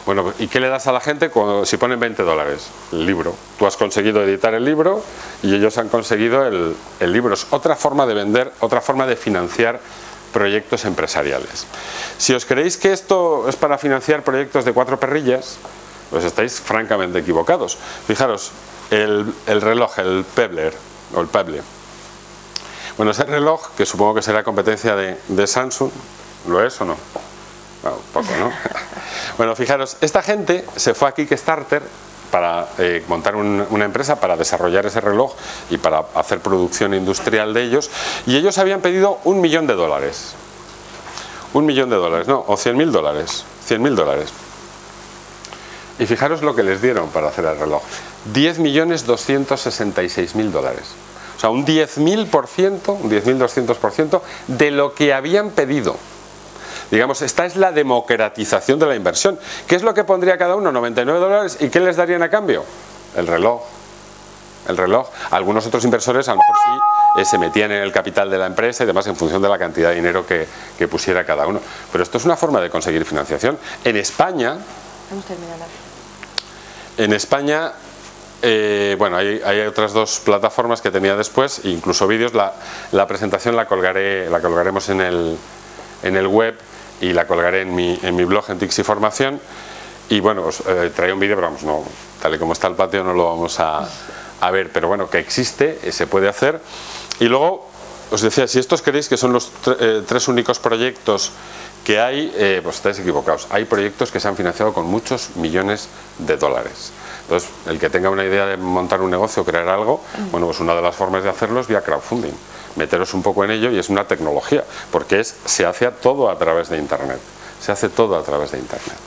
Bueno, ¿y qué le das a la gente cuando, si ponen veinte dólares? El libro. Tú has conseguido editar el libro y ellos han conseguido el, el libro. Es otra forma de vender, otra forma de financiar proyectos empresariales. Si os creéis que esto es para financiar proyectos de cuatro perrillas, pues estáis francamente equivocados. Fijaros, el, el reloj, el Pebble, o el Pebble. Bueno, ese reloj, que supongo que será competencia de, de Samsung, ¿lo es o no? Bueno, poco, ¿no? Bueno, fijaros, esta gente se fue a Kickstarter para eh, montar un, una empresa para desarrollar ese reloj y para hacer producción industrial de ellos, y ellos habían pedido un millón de dólares. Un millón de dólares, no, o cien mil dólares. Cien mil dólares. Y fijaros lo que les dieron para hacer el reloj. diez millones doscientos sesenta y seis mil dólares. O sea, un diez mil por ciento, un diez mil doscientos por ciento de lo que habían pedido. Digamos, esta es la democratización de la inversión. ¿Qué es lo que pondría cada uno? noventa y nueve dólares. ¿Y qué les darían a cambio? El reloj. El reloj. Algunos otros inversores a lo mejor sí eh, se metían en el capital de la empresa y demás en función de la cantidad de dinero que, que pusiera cada uno. Pero esto es una forma de conseguir financiación. En España... Hemos terminado. En España... Eh, bueno, hay, hay otras dos plataformas que tenía después, incluso vídeos. La, la presentación la colgaré, la colgaremos en el, en el web y la colgaré en mi, en mi blog en Tix y Formación. Y bueno, os eh, traía un vídeo, pero vamos, no, tal y como está el patio no lo vamos a, a ver, pero bueno, que existe, eh, se puede hacer. Y luego, os decía, si estos creéis que son los tre eh, tres únicos proyectos que hay, eh, pues estáis equivocados. Hay proyectos que se han financiado con muchos millones de dólares. Entonces, el que tenga una idea de montar un negocio o crear algo, bueno, pues una de las formas de hacerlo es vía crowdfunding. Meteros un poco en ello, y es una tecnología, porque es, se hace todo a través de Internet. Se hace todo a través de Internet.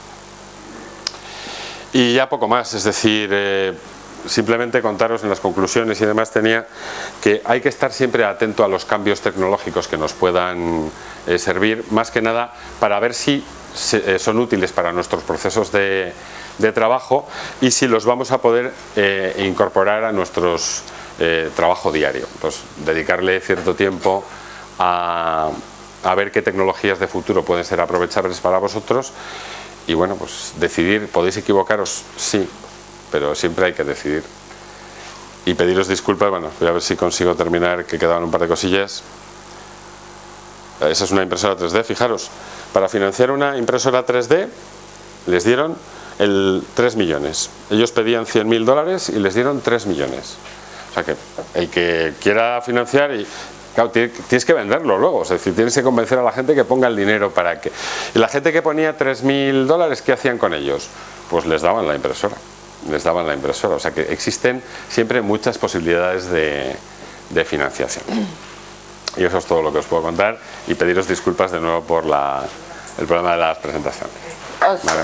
Y ya poco más, es decir, eh, simplemente contaros en las conclusiones y demás tenía que hay que estar siempre atento a los cambios tecnológicos que nos puedan eh, servir, más que nada para ver si se, eh, son útiles para nuestros procesos de, de trabajo y si los vamos a poder eh, incorporar a nuestros eh, trabajo diario. Pues dedicarle cierto tiempo a, a ver qué tecnologías de futuro pueden ser aprovechables para vosotros y bueno, pues decidir. ¿Podéis equivocaros? Sí, pero siempre hay que decidir. Y pediros disculpas. Bueno, voy a ver si consigo terminar, que quedaban un par de cosillas. Esa es una impresora tres D, fijaros. Para financiar una impresora tres D les dieron el tres millones. Ellos pedían cien mil dólares y les dieron tres millones. O sea que el que quiera financiar, y claro, tienes que venderlo luego, es decir, tienes que convencer a la gente que ponga el dinero para que... Y la gente que ponía tres mil dólares, ¿qué hacían con ellos? Pues les daban la impresora. les daban la impresora, o sea que existen siempre muchas posibilidades de, de financiación. Y eso es todo lo que os puedo contar y pediros disculpas de nuevo por la, el problema de las presentaciones. Vale.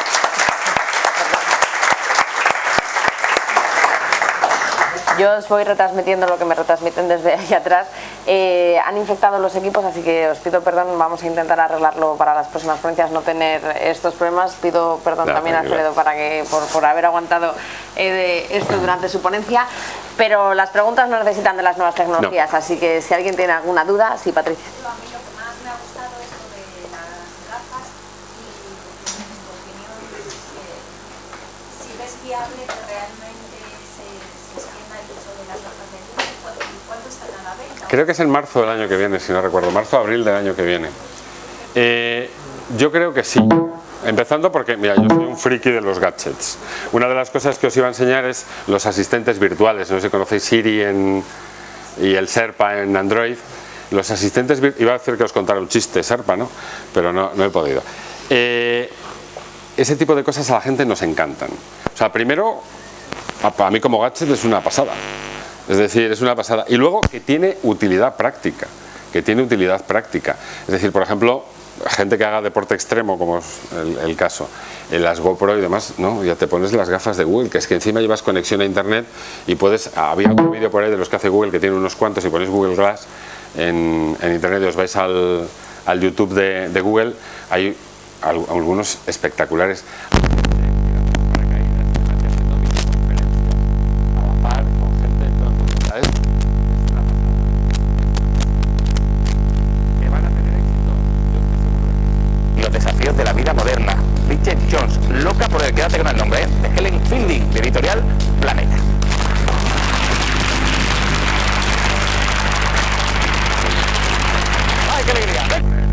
Yo os voy retransmitiendo lo que me retransmiten desde ahí atrás. Eh, han infectado los equipos, así que os pido perdón, vamos a intentar arreglarlo para las próximas ponencias, no tener estos problemas. Pido perdón no, también a Alfredo para que, por, por haber aguantado eh, de esto durante su ponencia, pero las preguntas no necesitan de las nuevas tecnologías, no. Así que si alguien tiene alguna duda, sí, Patricia. A mí lo que más me ha gustado es lo de las gafas y en tu opinión, eh, si ves viable que realmente se, se extienda el uso de las gafas de luz y cuándo estarán a la venta. Creo que es en marzo del año que viene, si no recuerdo, marzo o abril del año que viene. Eh, yo creo que sí. Empezando porque, mira, yo soy un friki de los gadgets. Una de las cosas que os iba a enseñar es los asistentes virtuales. No sé si conocéis Siri en, y el Sherpa en Android. Los asistentes virtuales, iba a decir que os contara un chiste Sherpa, ¿no? Pero no, no he podido. Eh, ese tipo de cosas a la gente nos encantan. O sea, primero, para mí como gadget es una pasada. Es decir, es una pasada. Y luego que tiene utilidad práctica. Que tiene utilidad práctica. Es decir, por ejemplo, gente que haga deporte extremo, como es el, el caso, en las GoPro y demás, ¿no? Ya te pones las gafas de Google, que es que encima llevas conexión a internet y puedes, había un vídeo por ahí de los que hace Google que tiene unos cuantos, y ponéis Google Glass en, en internet y os vais al, al YouTube de, de Google, hay algunos espectaculares. Desafíos de la vida moderna. Bridget Jones, loca Editorial Planeta. ¡Ay, qué alegría!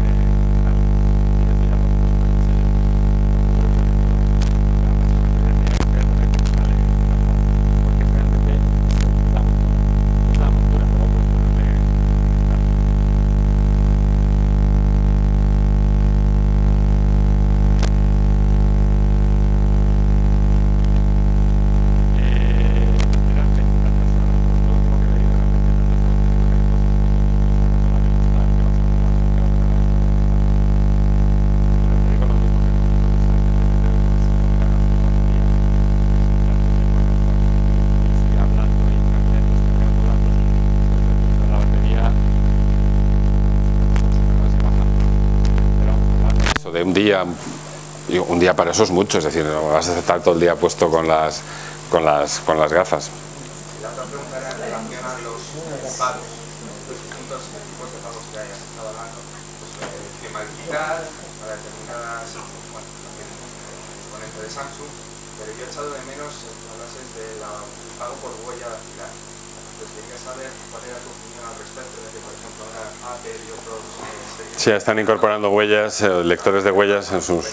De un día, un día para eso es mucho, es decir, no vas a estar todo el día puesto con las con las con las gafas. La otra pregunta era en relación a los pagos, los distintos tipos de pagos que hay, has estado hablando, pues el tema alquilar para determinadas, bueno, también el componente de Samsung, pero yo he echado de menos las bases del pago por huella dactilar. Pues quería saber cuál era tu opinión al respecto, de que por ejemplo ahora Apple y otros eh, Sí, están incorporando huellas, eh, lectores de huellas en sus...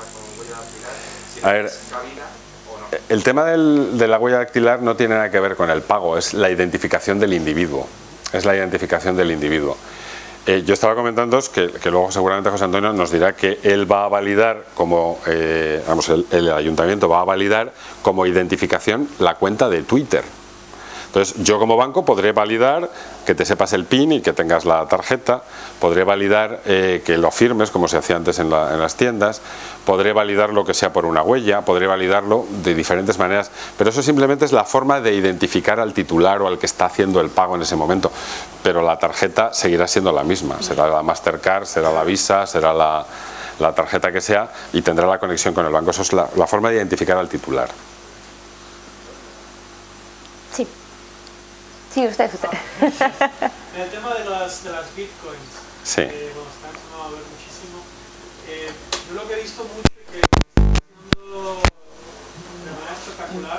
A ver, el tema del, de la huella dactilar no tiene nada que ver con el pago, es la identificación del individuo. Es la identificación del individuo. Eh, yo estaba comentando que, que luego seguramente José Antonio nos dirá que él va a validar como, eh, vamos, el, el ayuntamiento va a validar como identificación la cuenta de Twitter. Entonces, yo como banco podré validar que te sepas el PIN y que tengas la tarjeta, podré validar eh, que lo firmes como se hacía antes en, la, en las tiendas, podré validar lo que sea por una huella, podré validarlo de diferentes maneras, pero eso simplemente es la forma de identificar al titular o al que está haciendo el pago en ese momento, pero la tarjeta seguirá siendo la misma, será la Mastercard, será la Visa, será la, la tarjeta que sea y tendrá la conexión con el banco. Eso es la, la forma de identificar al titular. Sí. Sí, usted, usted. En el tema de las, de las bitcoins, sí. eh, bueno, está empezando a ver muchísimo. Eh, yo lo que he visto mucho y que está haciendo de manera espectacular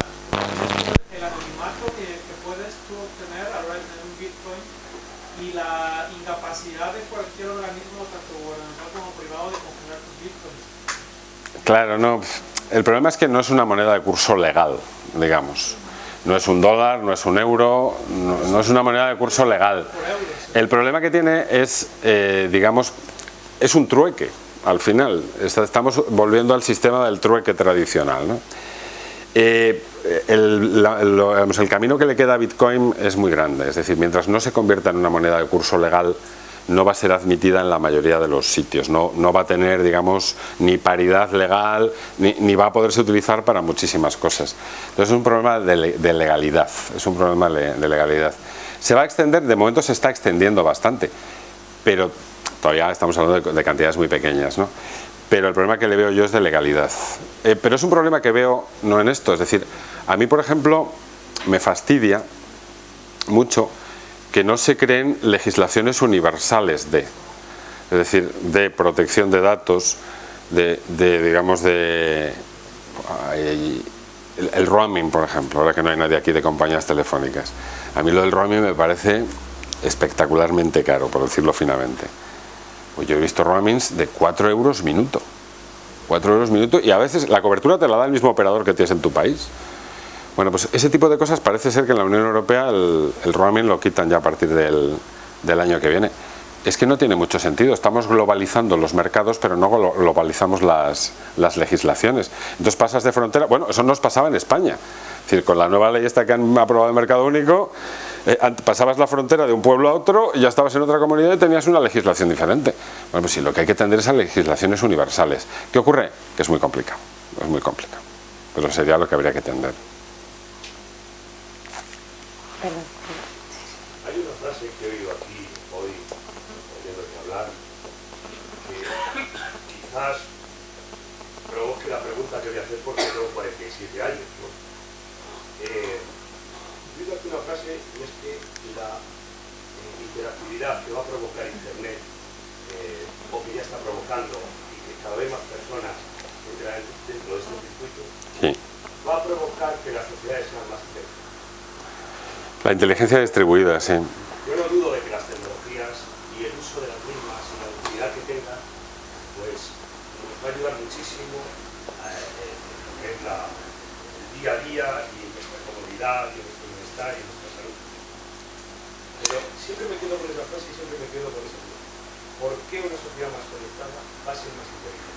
es el anonimato que, que puedes tú obtener a la hora de tener un bitcoin y la incapacidad de cualquier organismo, tanto gubernamental como privado, de congelar tus bitcoins. Claro, no. El problema es que no es una moneda de curso legal, digamos. No es un dólar, no es un euro, no, no es una moneda de curso legal. El problema que tiene es, eh, digamos, es un trueque, al final. Estamos volviendo al sistema del trueque tradicional, ¿no? Eh, el, la, lo, el camino que le queda a Bitcoin es muy grande, es decir, mientras no se convierta en una moneda de curso legal, no va a ser admitida en la mayoría de los sitios, no, no va a tener, digamos, ni paridad legal, ni, ni va a poderse utilizar para muchísimas cosas. Entonces es un problema de, de legalidad, es un problema de legalidad. Se va a extender, de momento se está extendiendo bastante, pero todavía estamos hablando de, de cantidades muy pequeñas, ¿no? Pero el problema que le veo yo es de legalidad. Eh, pero es un problema que veo no en esto, es decir, a mí, por ejemplo, me fastidia mucho que no se creen legislaciones universales de, es decir, de protección de datos, de, de digamos, de el, el roaming, por ejemplo, ahora que no hay nadie aquí de compañías telefónicas. A mí lo del roaming me parece espectacularmente caro, por decirlo finamente. Pues yo he visto roamings de cuatro euros minuto, cuatro euros minuto, y a veces la cobertura te la da el mismo operador que tienes en tu país. Bueno, pues ese tipo de cosas parece ser que en la Unión Europea el, el roaming lo quitan ya a partir del, del año que viene. Es que no tiene mucho sentido, estamos globalizando los mercados, pero no globalizamos las, las legislaciones. Entonces pasas de frontera, bueno, eso nos pasaba en España. Es decir, con la nueva ley esta que han aprobado el mercado único, eh, pasabas la frontera de un pueblo a otro y ya estabas en otra comunidad y tenías una legislación diferente. Bueno, pues sí, lo que hay que tender es a legislaciones universales. ¿Qué ocurre? Que es muy complicado, es muy complicado. Pero sería lo que habría que tender. Perdón. Hay una frase que he oído aquí hoy, oyéndote hablar, que quizás provoque la pregunta que voy a hacer porque tengo cuarenta y siete años, ¿no? Eh, he oído aquí una frase y es que la eh, interactividad que va a provocar Internet, eh, o que ya está provocando, y que cada vez más personas entrarán dentro de este circuito, sí, va a va a provocar que las sociedades sean más inteligentes. La inteligencia distribuida, sí. Yo no dudo de que las tecnologías y el uso de las mismas y la utilidad que tengan, pues nos va a ayudar muchísimo a, eh, en lo que es la, el día a día y en nuestra comodidad y en nuestro bienestar y en nuestra salud. Pero siempre me quedo con esa frase y siempre me quedo con esa duda. ¿Por qué una sociedad más conectada va a ser más inteligente?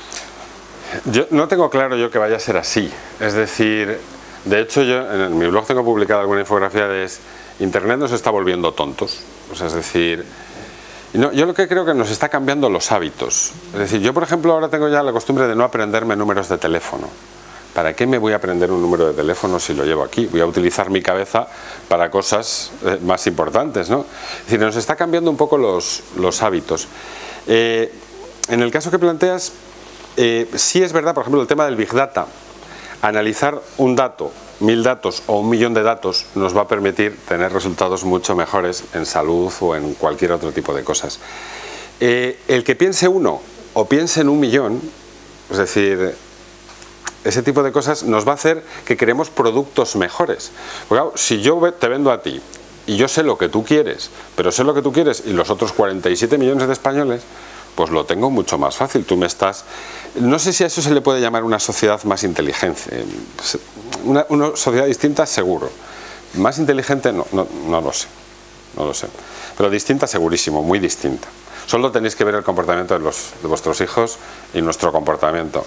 Yo no tengo claro yo que vaya a ser así. Es decir, de hecho yo en mi blog tengo publicado alguna infografía de es, Internet nos está volviendo tontos. O sea, es decir, no, yo lo que creo que nos está cambiando los hábitos. Es decir, yo por ejemplo ahora tengo ya la costumbre de no aprenderme números de teléfono. ¿Para qué me voy a aprender un número de teléfono si lo llevo aquí? Voy a utilizar mi cabeza para cosas eh, más importantes, ¿no? Es decir, nos está cambiando un poco los, los hábitos. Eh, en el caso que planteas, eh, sí es verdad, por ejemplo, el tema del Big Data. Analizar un dato, mil datos o un millón de datos nos va a permitir tener resultados mucho mejores en salud o en cualquier otro tipo de cosas. Eh, el que piense uno o piense en un millón, es decir, ese tipo de cosas nos va a hacer que creemos productos mejores. Porque claro, si yo te vendo a ti y yo sé lo que tú quieres, pero sé lo que tú quieres y los otros cuarenta y siete millones de españoles, pues lo tengo mucho más fácil. Tú me estás... No sé si a eso se le puede llamar una sociedad más inteligente. Una, una sociedad distinta, seguro. Más inteligente, no, no, no lo sé. No lo sé. Pero distinta, segurísimo, muy distinta. Solo tenéis que ver el comportamiento de, los, de vuestros hijos y nuestro comportamiento.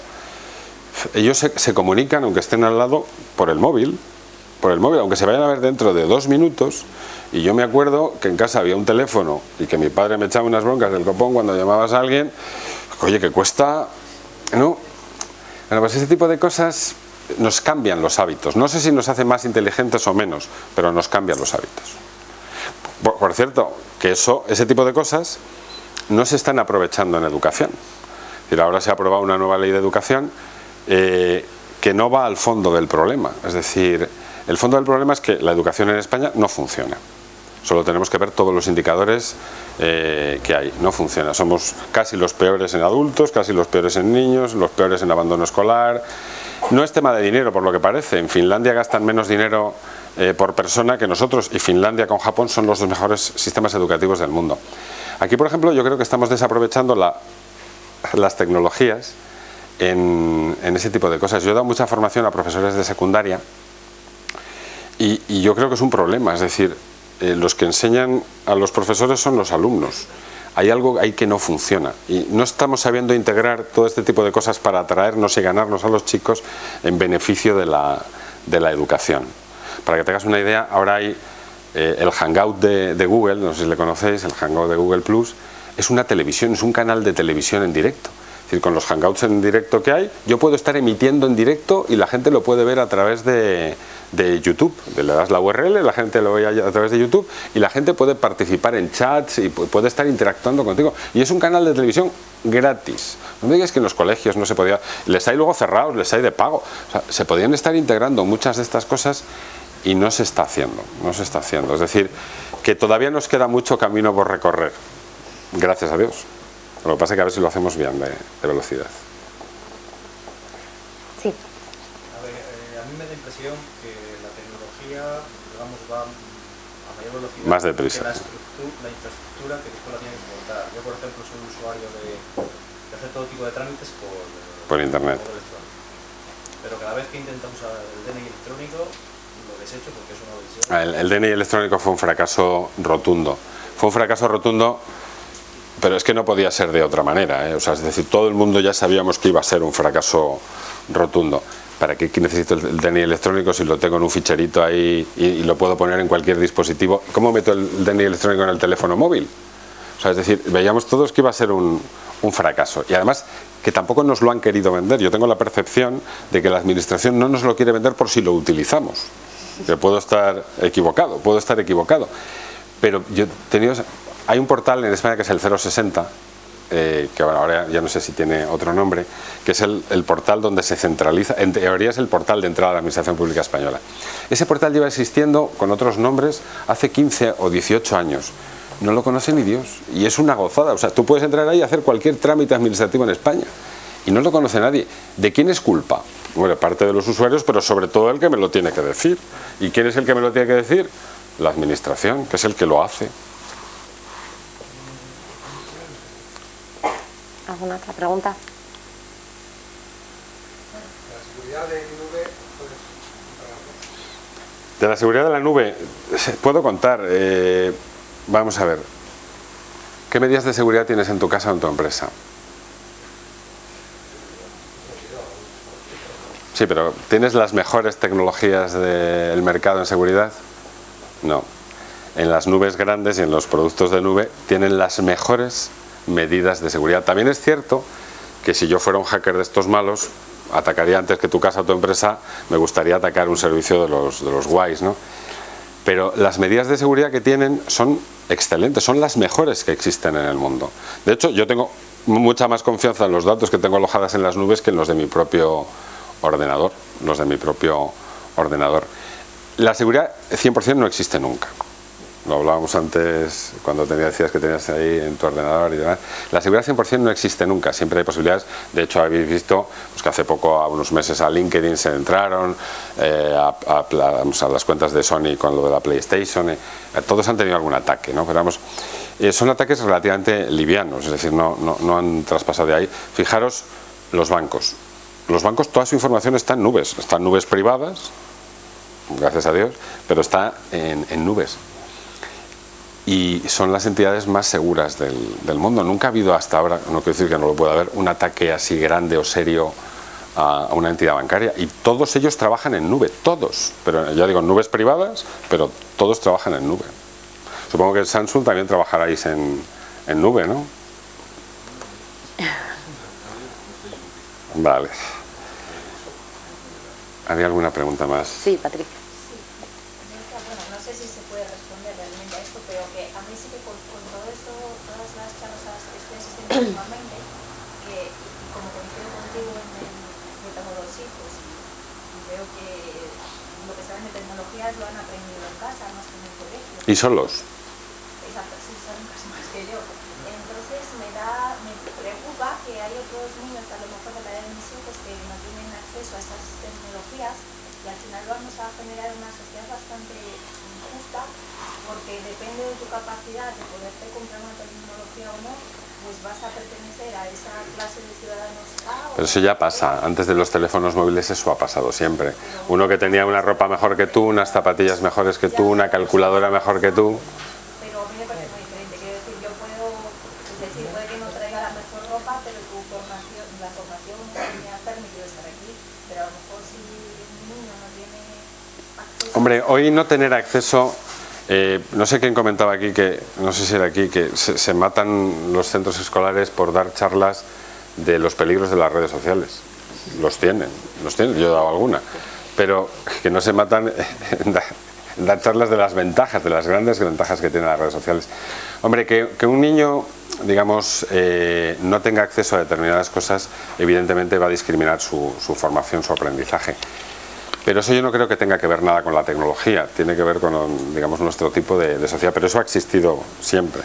Ellos se, se comunican, aunque estén al lado, por el móvil, por el móvil, aunque se vayan a ver dentro de dos minutos. Y yo me acuerdo que en casa había un teléfono y que mi padre me echaba unas broncas del copón cuando llamabas a alguien. Oye, que cuesta, ¿no? Bueno, pues ese tipo de cosas nos cambian los hábitos. No sé si nos hace más inteligentes o menos, pero nos cambian los hábitos. Por, por cierto, que eso, ese tipo de cosas no se están aprovechando en educación. Es decir, ahora se ha aprobado una nueva ley de educación eh, que no va al fondo del problema. Es decir, el fondo del problema es que la educación en España no funciona. Solo tenemos que ver todos los indicadores eh, que hay. No funciona. Somos casi los peores en adultos, casi los peores en niños, los peores en abandono escolar. No es tema de dinero, por lo que parece. En Finlandia gastan menos dinero eh, por persona que nosotros, y Finlandia con Japón son los dos mejores sistemas educativos del mundo. Aquí, por ejemplo, yo creo que estamos desaprovechando la, las tecnologías en, en ese tipo de cosas. Yo he dado mucha formación a profesores de secundaria y, y yo creo que es un problema. Es decir, eh, los que enseñan a los profesores son los alumnos. Hay algo ahí que no funciona y no estamos sabiendo integrar todo este tipo de cosas para atraernos y ganarnos a los chicos en beneficio de la, de la educación. Para que tengas una idea, ahora hay eh, el Hangout de, de Google, no sé si le conocéis, el Hangout de Google Plus, es una televisión, es un canal de televisión en directo. Es decir, con los Hangouts en directo que hay, yo puedo estar emitiendo en directo y la gente lo puede ver a través de, de YouTube. Le das la U R L, la gente lo ve a través de YouTube y la gente puede participar en chats y puede estar interactuando contigo. Y es un canal de televisión gratis. No me digas que en los colegios no se podía... Les hay luego cerrados, les hay de pago. O sea, se podían estar integrando muchas de estas cosas y no se está haciendo. No se está haciendo. Es decir, que todavía nos queda mucho camino por recorrer. Gracias a Dios. Lo que pasa es que a ver si lo hacemos bien de, de velocidad. Sí. A ver, eh, a mí me da la impresión que la tecnología, digamos, va a mayor velocidad más deprisa. que la, la infraestructura que después la tiene que montar. Yo, por ejemplo, soy usuario de, de hacer todo tipo de trámites por, por internet. Por pero cada vez que intento usar el D N I electrónico, lo desecho porque es una odisea. El, el D N I electrónico fue un fracaso rotundo. Fue un fracaso rotundo. Pero es que no podía ser de otra manera, ¿eh? O sea, es decir, todo el mundo ya sabíamos que iba a ser un fracaso rotundo. ¿Para qué necesito el D N I electrónico si lo tengo en un ficherito ahí y, y lo puedo poner en cualquier dispositivo? ¿Cómo meto el D N I electrónico en el teléfono móvil? O sea, es decir, veíamos todos que iba a ser un, un fracaso. Y además, que tampoco nos lo han querido vender. Yo tengo la percepción de que la administración no nos lo quiere vender por si lo utilizamos. Yo puedo estar equivocado, puedo estar equivocado. Pero yo he tenido... Hay un portal en España que es el cero sesenta, eh, que bueno, ahora ya no sé si tiene otro nombre, que es el, el portal donde se centraliza, en teoría es el portal de entrada a la Administración Pública Española. Ese portal lleva existiendo con otros nombres hace quince o dieciocho años. No lo conoce ni Dios y es una gozada. O sea, tú puedes entrar ahí y hacer cualquier trámite administrativo en España y no lo conoce nadie. ¿De quién es culpa? Bueno, parte de los usuarios, pero sobre todo el que me lo tiene que decir. ¿Y quién es el que me lo tiene que decir? La administración, que es el que lo hace. ¿Alguna otra pregunta? La seguridad de nube, De la seguridad de la nube, puedo contar. Eh, vamos a ver. ¿Qué medidas de seguridad tienes en tu casa o en tu empresa? Sí, pero ¿tienes las mejores tecnologías del mercado en seguridad? No. En las nubes grandes y en los productos de nube tienen las mejores medidas de seguridad. También es cierto que si yo fuera un hacker de estos malos, atacaría antes que tu casa o tu empresa, me gustaría atacar un servicio de los, de los guays, ¿no? Pero las medidas de seguridad que tienen son excelentes, son las mejores que existen en el mundo. De hecho, yo tengo mucha más confianza en los datos que tengo alojadas en las nubes que en los de mi propio ordenador, los de mi propio ordenador. La seguridad cien por cien no existe nunca. Lo hablábamos antes cuando te decías que tenías ahí en tu ordenador y demás. La seguridad cien por cien no existe nunca, siempre hay posibilidades. De hecho, habéis visto pues, que hace poco, a unos meses, a LinkedIn se entraron, eh, a, a, a, a las cuentas de Sony con lo de la PlayStation, eh, todos han tenido algún ataque, ¿no? Pero vamos, eh, son ataques relativamente livianos, es decir, no, no, no han traspasado de ahí. Fijaros, los bancos. Los bancos, toda su información está en nubes, está en nubes privadas, gracias a Dios, pero está en, en nubes. Y son las entidades más seguras del, del mundo. Nunca ha habido hasta ahora, no quiero decir que no lo pueda haber, un ataque así grande o serio a, a una entidad bancaria. Y todos ellos trabajan en nube, todos. Pero ya digo, nubes privadas, pero todos trabajan en nube. Supongo que Samsung también trabajaráis en, en nube, ¿no? Vale. ¿Había alguna pregunta más? Sí, Patricia. Bueno, no sé si se puede responder realmente a esto, pero que a mí sí que con, con todo esto, todas las charlas que estoy asistiendo últimamente, que y como coincido contigo en el, yo tengo dos hijos y veo que lo que saben de tecnologías lo han aprendido en casa, más que en el colegio. ¿Y solos? Exacto, sí, saben casi más que yo. Entonces me da, me preocupa que hay otros niños, a lo mejor de la edad de mis hijos, que no tienen acceso a estas tecnologías y al final vamos a generar una sociedad bastante injusta porque depende de tu capacidad de poderte comprar una tecnología o no, pues vas a pertenecer a esa clase de ciudadanos A o... Pero eso ya pasa, antes de los teléfonos móviles eso ha pasado siempre. Uno que tenía una ropa mejor que tú, unas zapatillas mejores que tú, una calculadora mejor que tú. Pero a mí me parece muy diferente, quiero decir, yo puedo, es decir, puede que no traiga la mejor ropa, pero tu formación, la formación me ha permitido estar aquí, pero a lo mejor si un niño no tiene acceso... Hombre, hoy no tener acceso, eh, no sé quién comentaba aquí, que no sé si era aquí, que se, se matan los centros escolares por dar charlas de los peligros de las redes sociales. Los tienen, los tienen, yo he dado alguna, pero que no se matan en dar, en dar charlas de las ventajas, de las grandes ventajas que tienen las redes sociales. Hombre, que, que un niño, digamos, eh, no tenga acceso a determinadas cosas, evidentemente va a discriminar su, su formación, su aprendizaje. Pero eso yo no creo que tenga que ver nada con la tecnología, tiene que ver con, digamos, nuestro tipo de, de sociedad, pero eso ha existido siempre.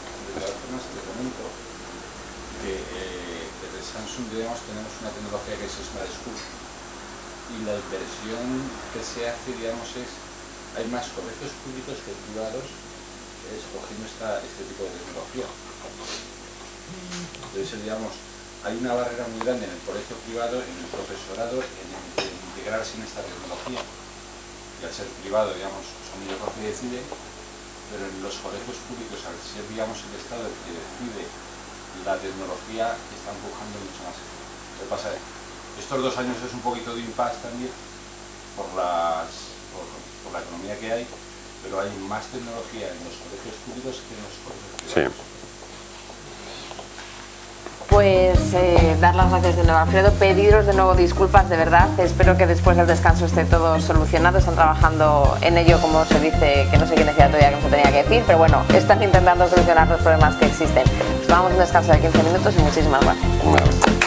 Desde Samsung, digamos, tenemos una tecnología que es Smart School y la inversión que se hace, digamos, es, hay más colegios públicos que privados escogiendo esta, este tipo de tecnología. Entonces, digamos, hay una barrera muy grande en el colegio privado, en el profesorado, en, en integrarse en esta tecnología. Y al ser privado, digamos, son ellos los que deciden, pero en los colegios públicos, al ser, digamos, el Estado el que decide la tecnología, está empujando mucho más. Lo que pasa es que estos dos años es un poquito de impasse también, por, las, por, por la economía que hay, pero hay más tecnología en los colegios públicos que en los colegios privados. Sí. Pues eh, dar las gracias de nuevo, Alfredo, pediros de nuevo disculpas, de verdad, espero que después del descanso esté todo solucionado, están trabajando en ello, como se dice, que no sé quién decía todavía que no se tenía que decir, pero bueno, están intentando solucionar los problemas que existen. Nos tomamos un descanso de quince minutos y muchísimas gracias. Bueno.